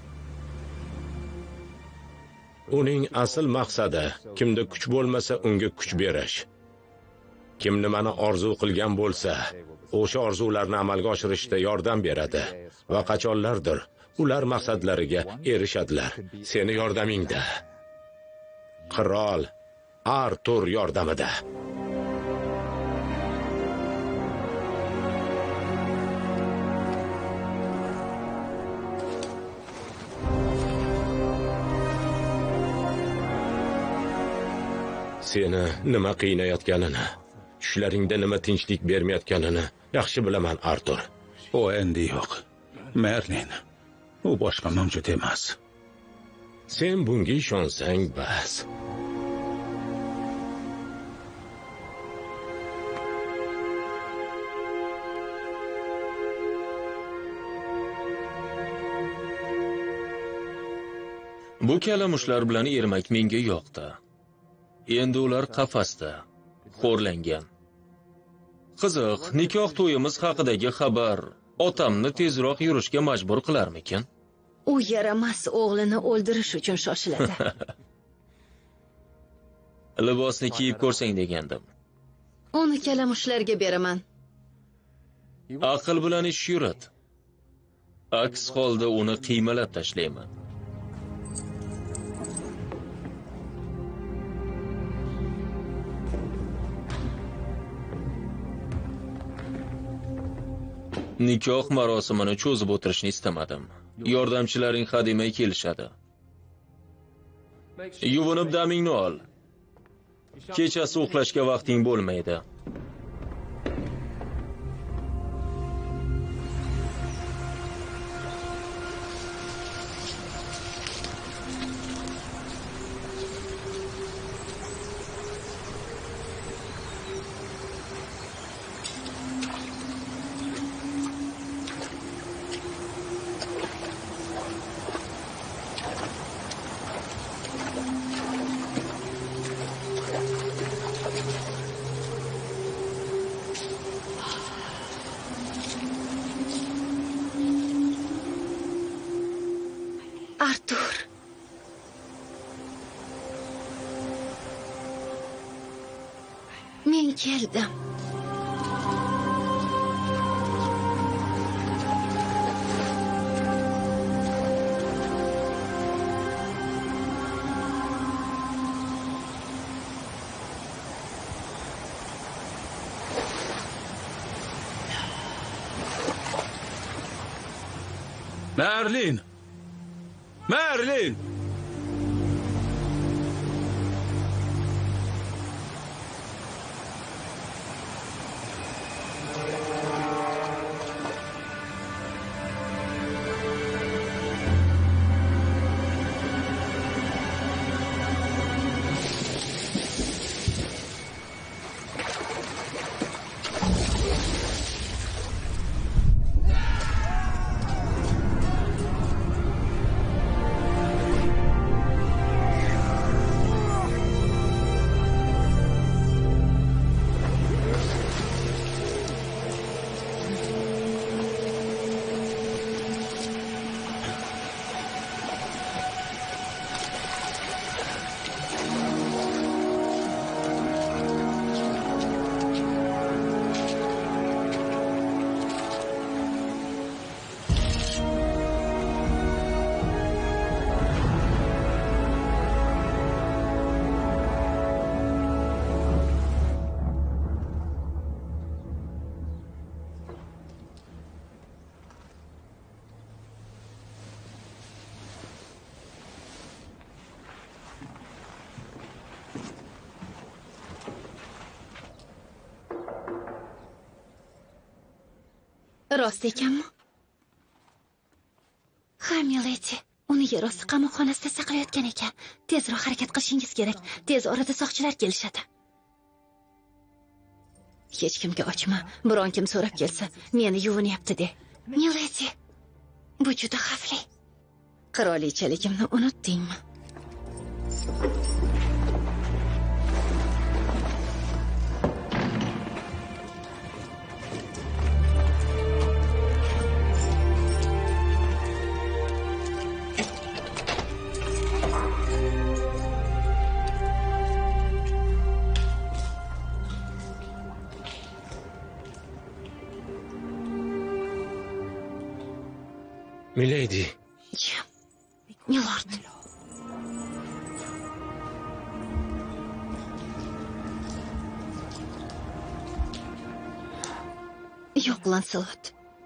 uning asl maqsadi kimda kuch bo'lmasa unga kuch berish. Kim nimani orzu qilgan bo'lsa, o'sha orzularni amalga oshirishda yordam beradi va qachonlardir ular maqsadlariga erishadilar. Seni yordamingda. Qirol Artur yordamida. Seni nima qiynayotganini, tushlaringda nima tinchlik bermayotganini yaxshi bilaman, Artur. O endi yo'q. Merlin, u boshqa mavjud emas. Sen bunga ishonsang bas. Bu kalamushlar bilan ermak menga yoqdi. Endi ular qafasda, xo'rlangan. Qiziq, nikoh to'yimiz haqidagi xabar otamni tezroq yurishga majbur qilarmikin? U yaramas o'g'lini o'ldirish uchun shoshiladi. Libosni kiyib ko'rsang degandim. Uni kalamushlarga beraman. Aql bilan ish yurit. Aks holda uni qiymalab tashlayman. Nikoh marosimini cho'zib o'tirishni istamadim. Yordamchilaring hademay kelishadi. Yuvinib damingni ol. Kechasi uxlashga vaqting bo'lmaydi. Artur. Men keldim. Merlin! Merlin! Rost ekanmi? Ha, miledi. Uni yer osti qamoqxonasida saqlayotgan ekan. Tezroq harakat qilishingiz kerak. Tez orada soqchilar kelishadi. Hech kimga ochma. Biron kim so'rab kelsa, meni yuvinyapti de. Miledi. Bu juda xavfli. Qirolichaligimni unutdingmi? Milady. Milord. Yo'q, Lancelot.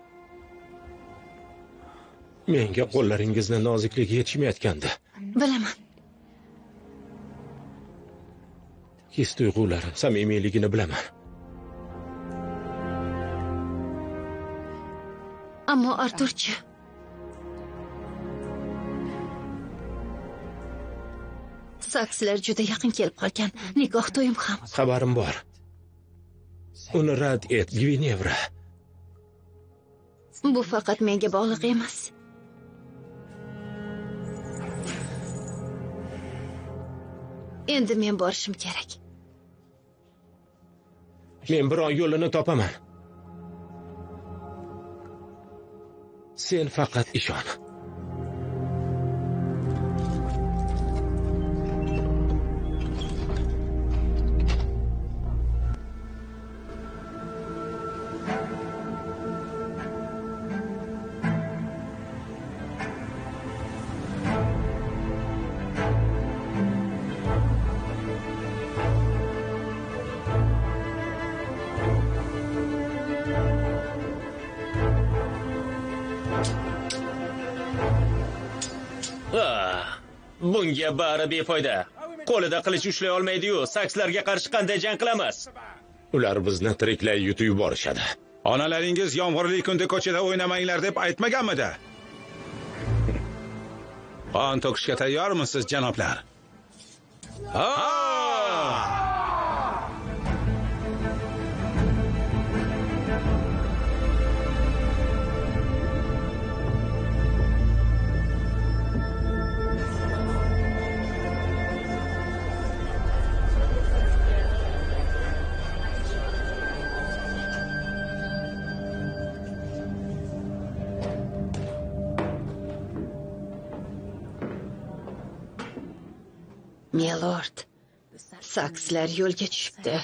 Menga qo'llaringizni nozikligi yetishmayotgandi. Bilaman. His tuyg'ulari samimiyligini bilaman. Ammo Arturchi. Sakslar juda yaqin kelib qolgan. Nikoh to'yim ham. Xabarim bor. Uni rad et, Gvinevra. Bu faqat menga bog'liq emas. Endi men borishim kerak. Men biron yo'lini topaman. Sen faqat ishon. Bunga bari befoyda. Qo'lida qilich ushlay olmaydi-yu, sakslarga qarshi qanday jang qilamiz? Ular bizni tiriklay yutib yuborishadi. Onalaringiz yomg'irli kunda ko'chada o'ynamanglar deb aytmaganmidi? Qon to'kishga tayyormisiz, janoblar? Milord, sakslar yo'lga tushibdi.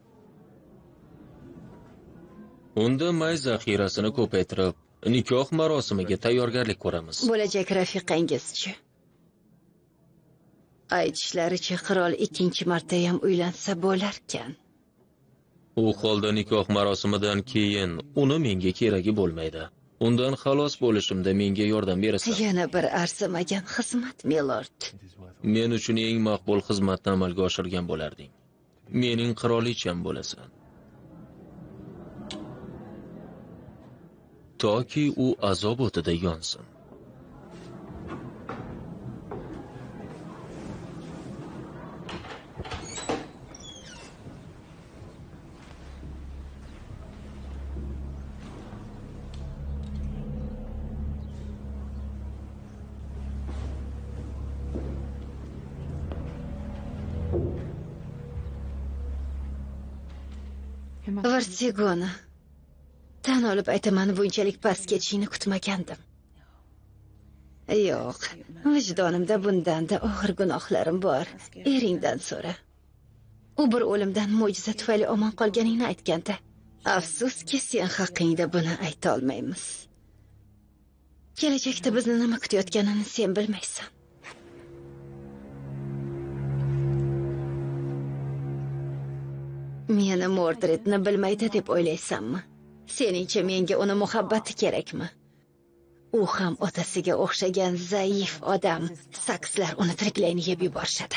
Unda may zaxirasini ko'paytirib, nikoh marosimiga tayyorgarlik ko'ramiz. Bo'lajak rafiqangizchi? Aytishlaricha qirol 2-marta ham uylansa bo'larkan. U holda nikoh marosimidan keyin uni menga keragi bo'lmaydi. Undan xalos bo'lishimda menga yordam berasan. Yana bir arzimagan xizmat, milord. Men uchun eng maqbul xizmatni amalga oshirgan bo'larding. Mening qirolicham bo'lasan. Toki u azob o'tida yonsin. Vartigona. Tan olib aytaman, bunchalik past ketishini kutmagandim. Yo'q, vijdonimda bundanda og'ir gunohlarim bor. Eringdan so'ra. U bir o'limdan mo'jiza tufayli omon qolganingni aytganda, afsuski sen haqingda buni ayta olmaymiz. Kelajakda bizni nima kutayotganini sen bilmaysan. Meni Mordredni bilmaydi deb o'ylaysanmi? Seningcha menga uni muhabbati kerakmi? U ham otasiga o'xshagan zaif odam. Sakslar uni tiriklayin yeb yuborishadi.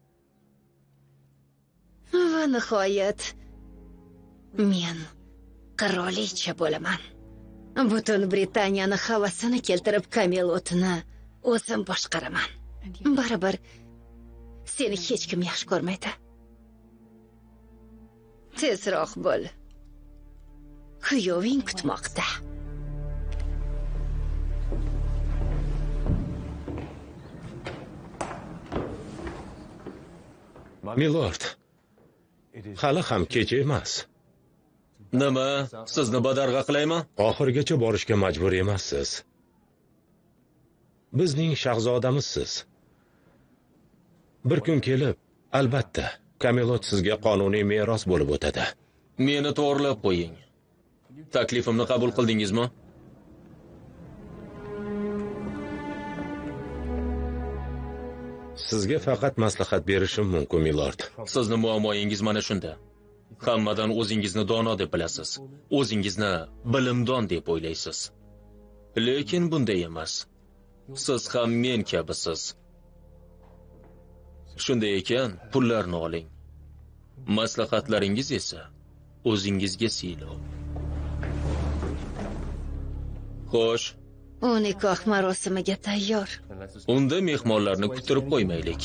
Va nihoyat men qirolicha bo'laman. Butun Britaniyani havasini keltirib Camelotni o'zim boshqaraman. Baribir seni hech kim yaxshi ko'rmaydi. Tezroq bo'l. Kuyoving kutmoqda. Milord, hali ham kech emas. Nima? Sizni badarg'a qilaymi? Oxirgacha borishga majbur emassiz. Bizning shahzodamizsiz. Bir kun kelib, albatta, Camelot sizga qonuniy meros bo'lib o'tadi. Meni to'g'rilab qo'ying. Taklifimni qabul qildingizmi? Sizga faqat maslahat berishim mumkin, milord. Sizni muammoyingiz mana shunda. Hammadan o'zingizni dono deb bilasiz. O'zingizni bilimdon deb o'ylaysiz. Lekin bunday emas. Siz ham men kabisiz. Shunday ekan, pullarni oling. Maslahatlaringiz esa o'zingizga siylov. Xo'sh, U nikoh marosimiga tayyor. unda mehmonlarni kuttirib qo'ymaylik.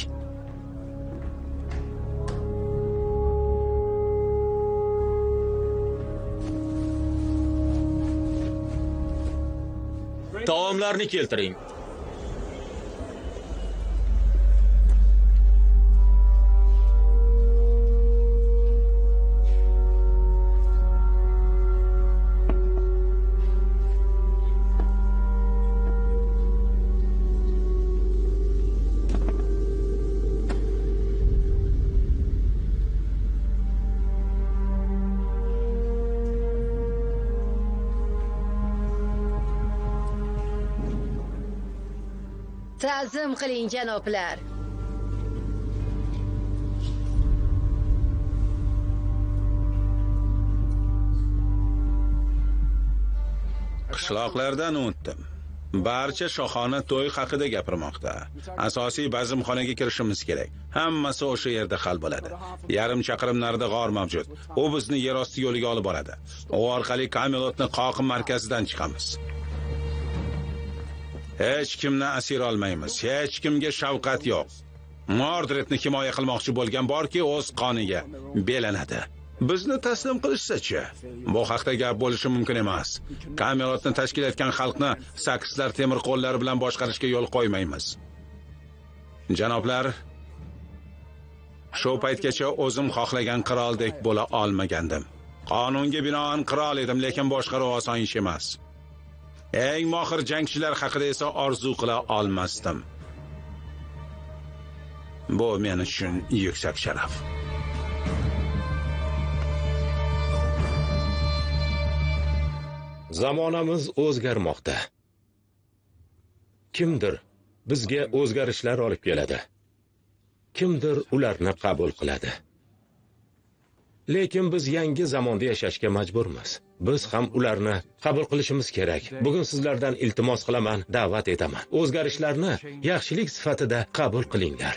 Taomlarni keltiring. Ta'zim qiling, janoblar. Qishloqlardan o'tdim. Barcha shohona to'y haqida gapirmoqda. Asosiy bazmxonaga kirishimiz kerak. Hammasi o'sha yerda hal bo'ladi. Yarim chaqirim narida g'or mavjud. U bizni yer osti yo'liga olib boradi. U orqali Camelotni qoqim markazidan chiqamiz. Hech kimni asir olmaymiz. Hech kimga shafqat yo'q. Mordredni himoya qilmoqchi bo'lgan borki, o'z qoniga belanadi. Bizni taslim qilishsa-chi? Bu haqda gap bo'lishi mumkin emas. Camelotni tashkil etgan xalqni sakslar temir qo'llari bilan boshqarishga yo'l qo'ymaymiz. Janoblar, shu paytgacha o'zim xohlagan qiroldek bo'la olmagandim. Qonunga binoan qirol edim, lekin boshqaruv oson ish emas. Eng mohir jangchilar haqida esa orzu qila olmasdim. Bu men uchun yuksak sharaf. Zamonamiz o'zgarmoqda. Kimdir bizga o'zgarishlar olib keladi. Kimdir ularni qabul qiladi. Lekin biz yangi zamonda yashashga majburmiz. Biz ham ularni qabul qilishimiz kerak. Bugun sizlardan iltimos qilaman, da'vat etaman. O'zgarishlarni yaxshilik sifatida qabul qilinglar.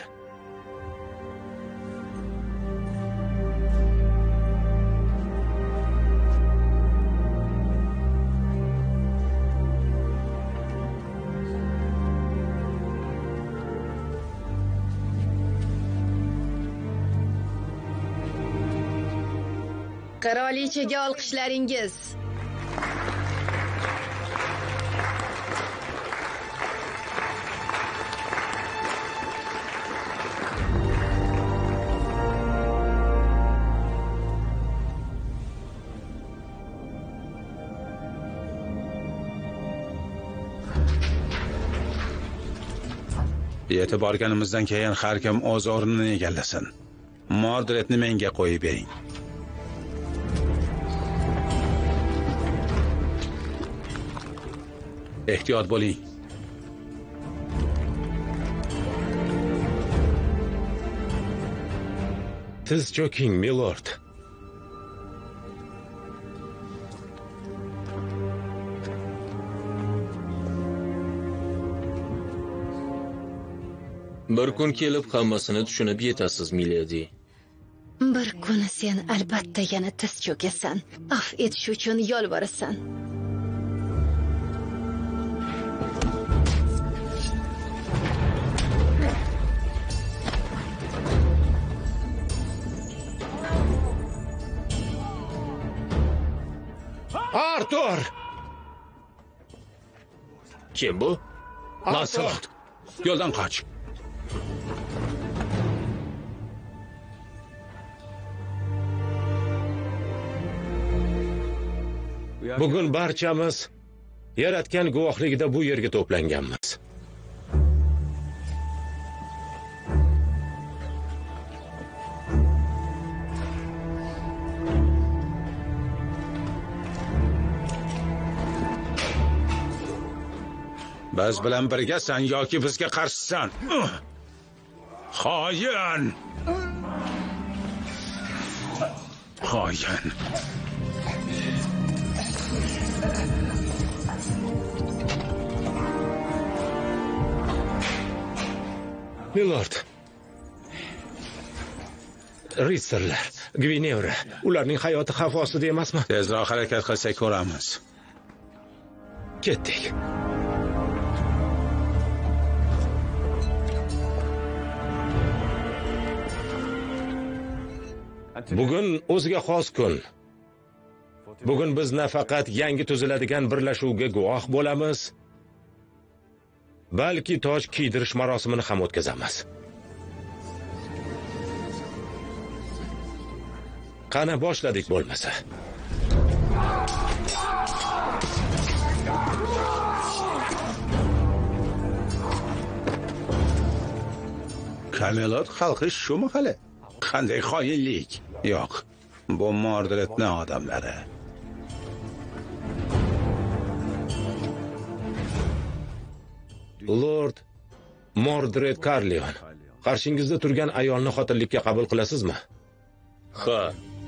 Qirolichaga olqishlaringiz. Yetib borganimizdan keyin har kim o'z o'rnini egallasin. Mordredni menga qo'yib bering. Ehtiyot bo'ling. Tiz cho'king, milord. Bir kun kelib hammasini tushunib yetasiz, miledi. Bir kuni sen albatta yana tiz cho'kasan. Afv etish uchun yolborasan. Artur! Kim bu? Lancelot, yo'ldan qoch. Bugun barchamiz yaratgan guvohligida bu yerga to'planganmiz. Biz bilan birgasan yoki bizga qarshisan? Xoin! Xoin! Milord. Ritsarlar, Gvinevra, ularning hayoti xavf ostida emasmi? Tezroq harakat qilsak ko'ramiz. Ketdik. Bugun o'ziga xos kun. Bugun biz nafaqat yangi tuziladigan birlashuvga guvoh bo'lamiz, balki toj kiydirish marosimini ham o'tkazamiz. Qani boshladik bo'lmasa. Camelot xalqi shumi hali? Qanday xoinlik? Yo'q, bu Mordredni odamlari. Lord Mordred Carleon, qarshingizda turgan ayolni xotinlikka qabul qilasizmi? Ha.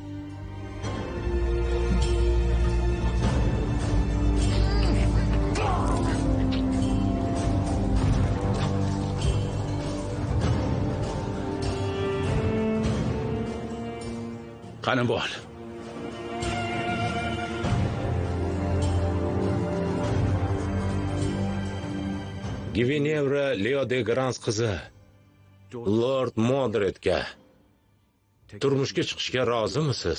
Qani bo'l. Gvinevra Leo de Grans qizi Lord Mordredga turmushga chiqishga rozimisiz?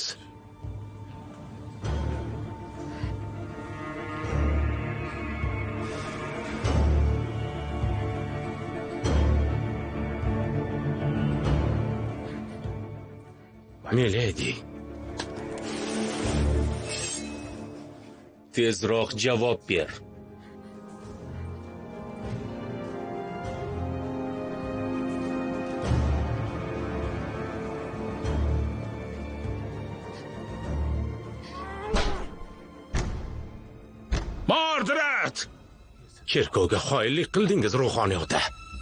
Milady. Tezroq javob ber. Cherkovga xoinlik qildingiz, ruhoniy ota.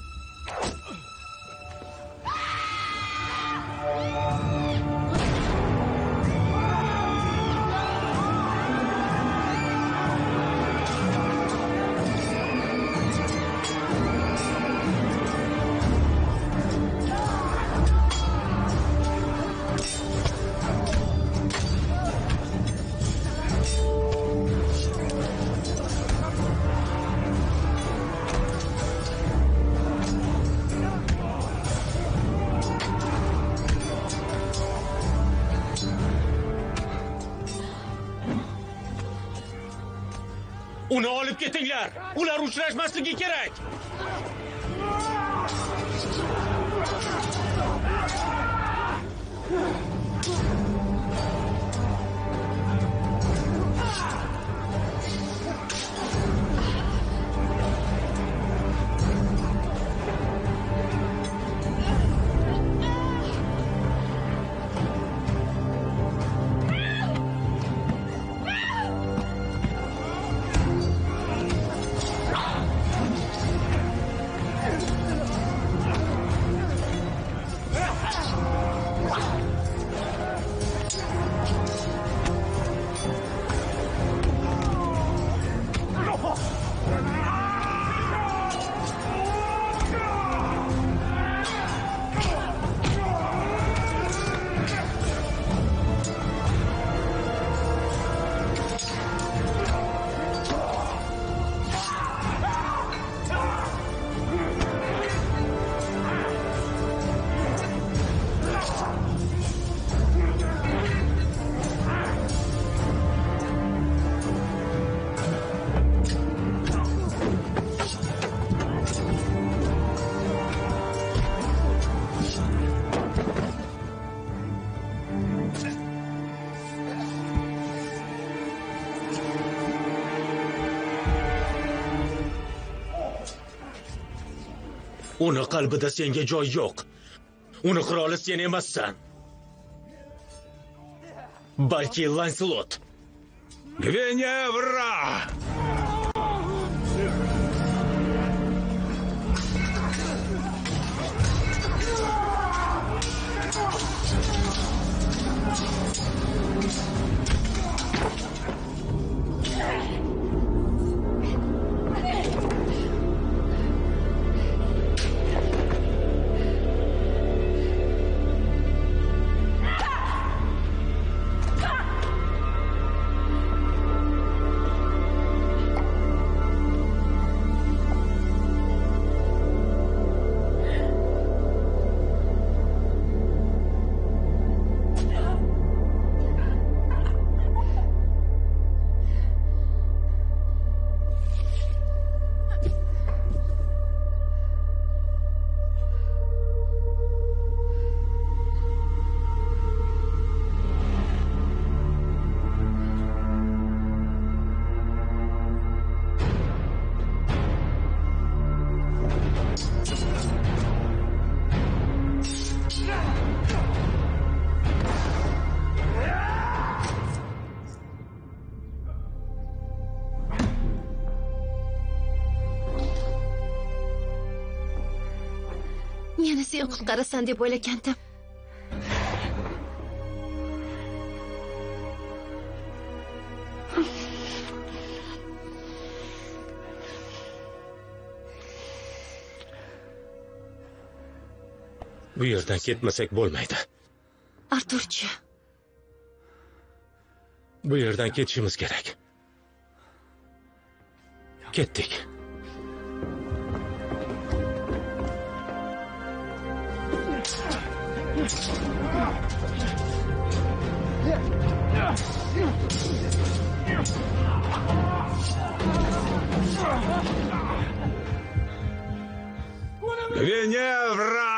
Uni olib ketinglar. Ular uchrashmasligi kerak. Uni qalbida senga joy yo'q. Uni qiroli sen emassan. Balki Lancelot. Gvenevra! Meni sen qutqarasan deb o'ylagandim. Bu yerdan ketmasak bo'lmaydi. Arturchi. Bu yerdan ketishimiz kerak. Ketdik. Gvenevra!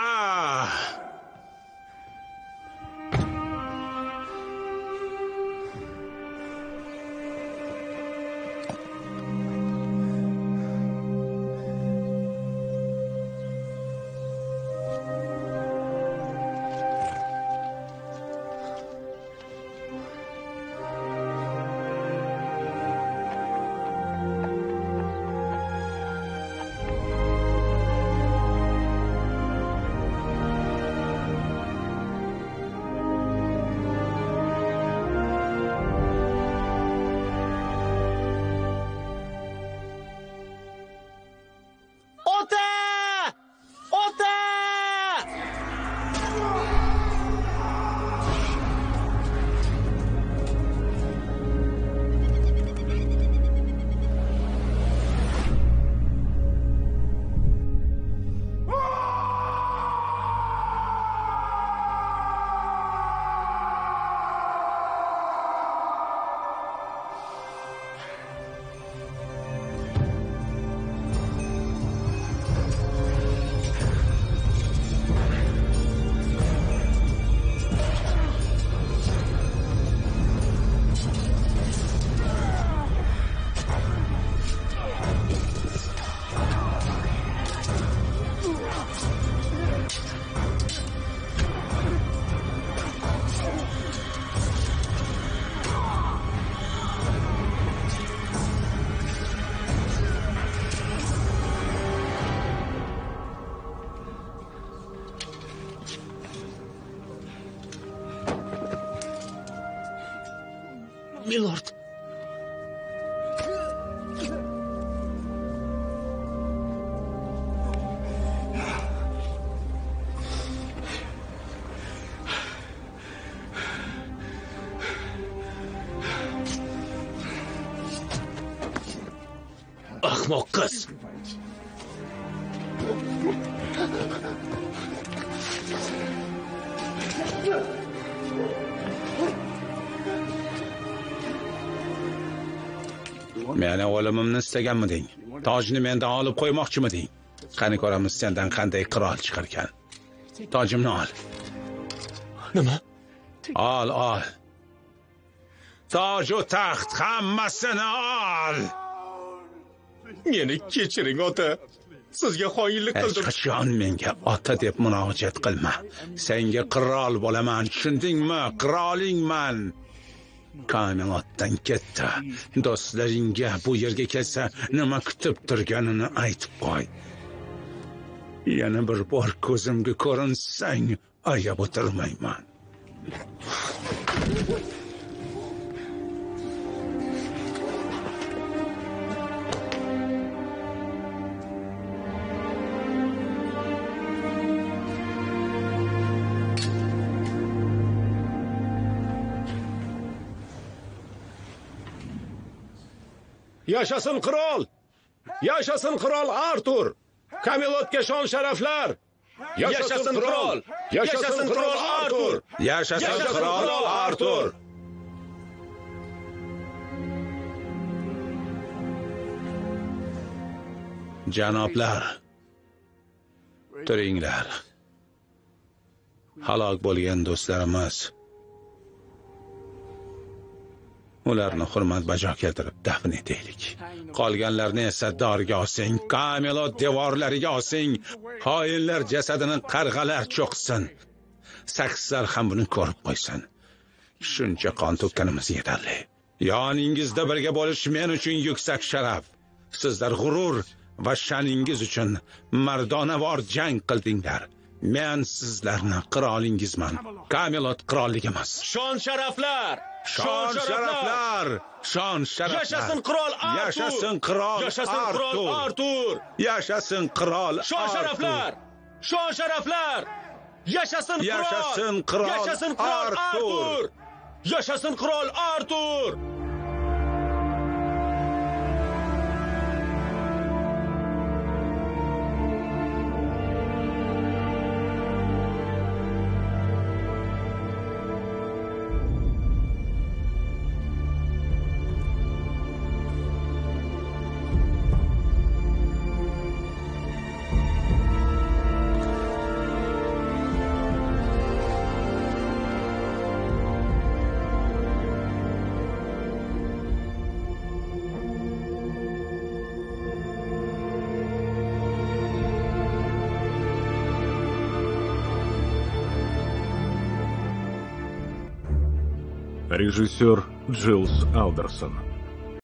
milord. Ahmoq qiz. Meni o'limimni istaganmiding? Tojni mendan olib qo'ymoqchimiding? Qani ko'ramiz sendan qanday qirol chiqarkan. Tojimni ol. Nima? Ol. Toj va taxt hammasini ol. Meni kechiring, ota. Sizga xoinlik Hech qildim. qachon menga ota deb murojaat qilma. Senga qirol bo'laman, tushundingmi? Qirolingman. Kamilotdan ketdi. Do'stlaringga bu yerga kelsa, nima kutib turganini aytib qo'y. Yana bir bor ko'zimga ko'rinsang, ayab o'tirmayman. Yaşasın qirol! Yaşasın qirol Artur! Kamilotga shon sharaflar! Yaşasın qirol! Yaşasın qirol Artur! Yashasın qirol Artur! Janoblar, turinglar. Halok bo'lgan do'stlarimiz ularni hurmat bajo keltirib dafn etaylik. Qolganlarni esa dorga osing, Kamilot devorlariga osing. Xoinlar jasadini qarg'alar cho'qsin. Sakslar ham buni ko'rib qo'ysin. Shuncha qon to'kkanimiz yetarli. Yoningizda birga bo'lish men uchun yuksak sharaf. Sizlar g'urur va sha'ningiz uchun mardonavor jang qildinglar. Men sizlarni qirolingizman. Kamilot qirolligimiz. Shon sharaflar! Shon sharaflar! Shon sharaflar! Yaşasın qirol Artur! Yaşasın qirol Yaşasın qirol Artur! Yaşasın qirol Shon sharaflar! Shon sharaflar! Yaşasın qirol! Yaşasın qirol Yaşasın qirol Artur! Artur! Yaşasın qirol Artur! Режиссер Джилс Алдерсон.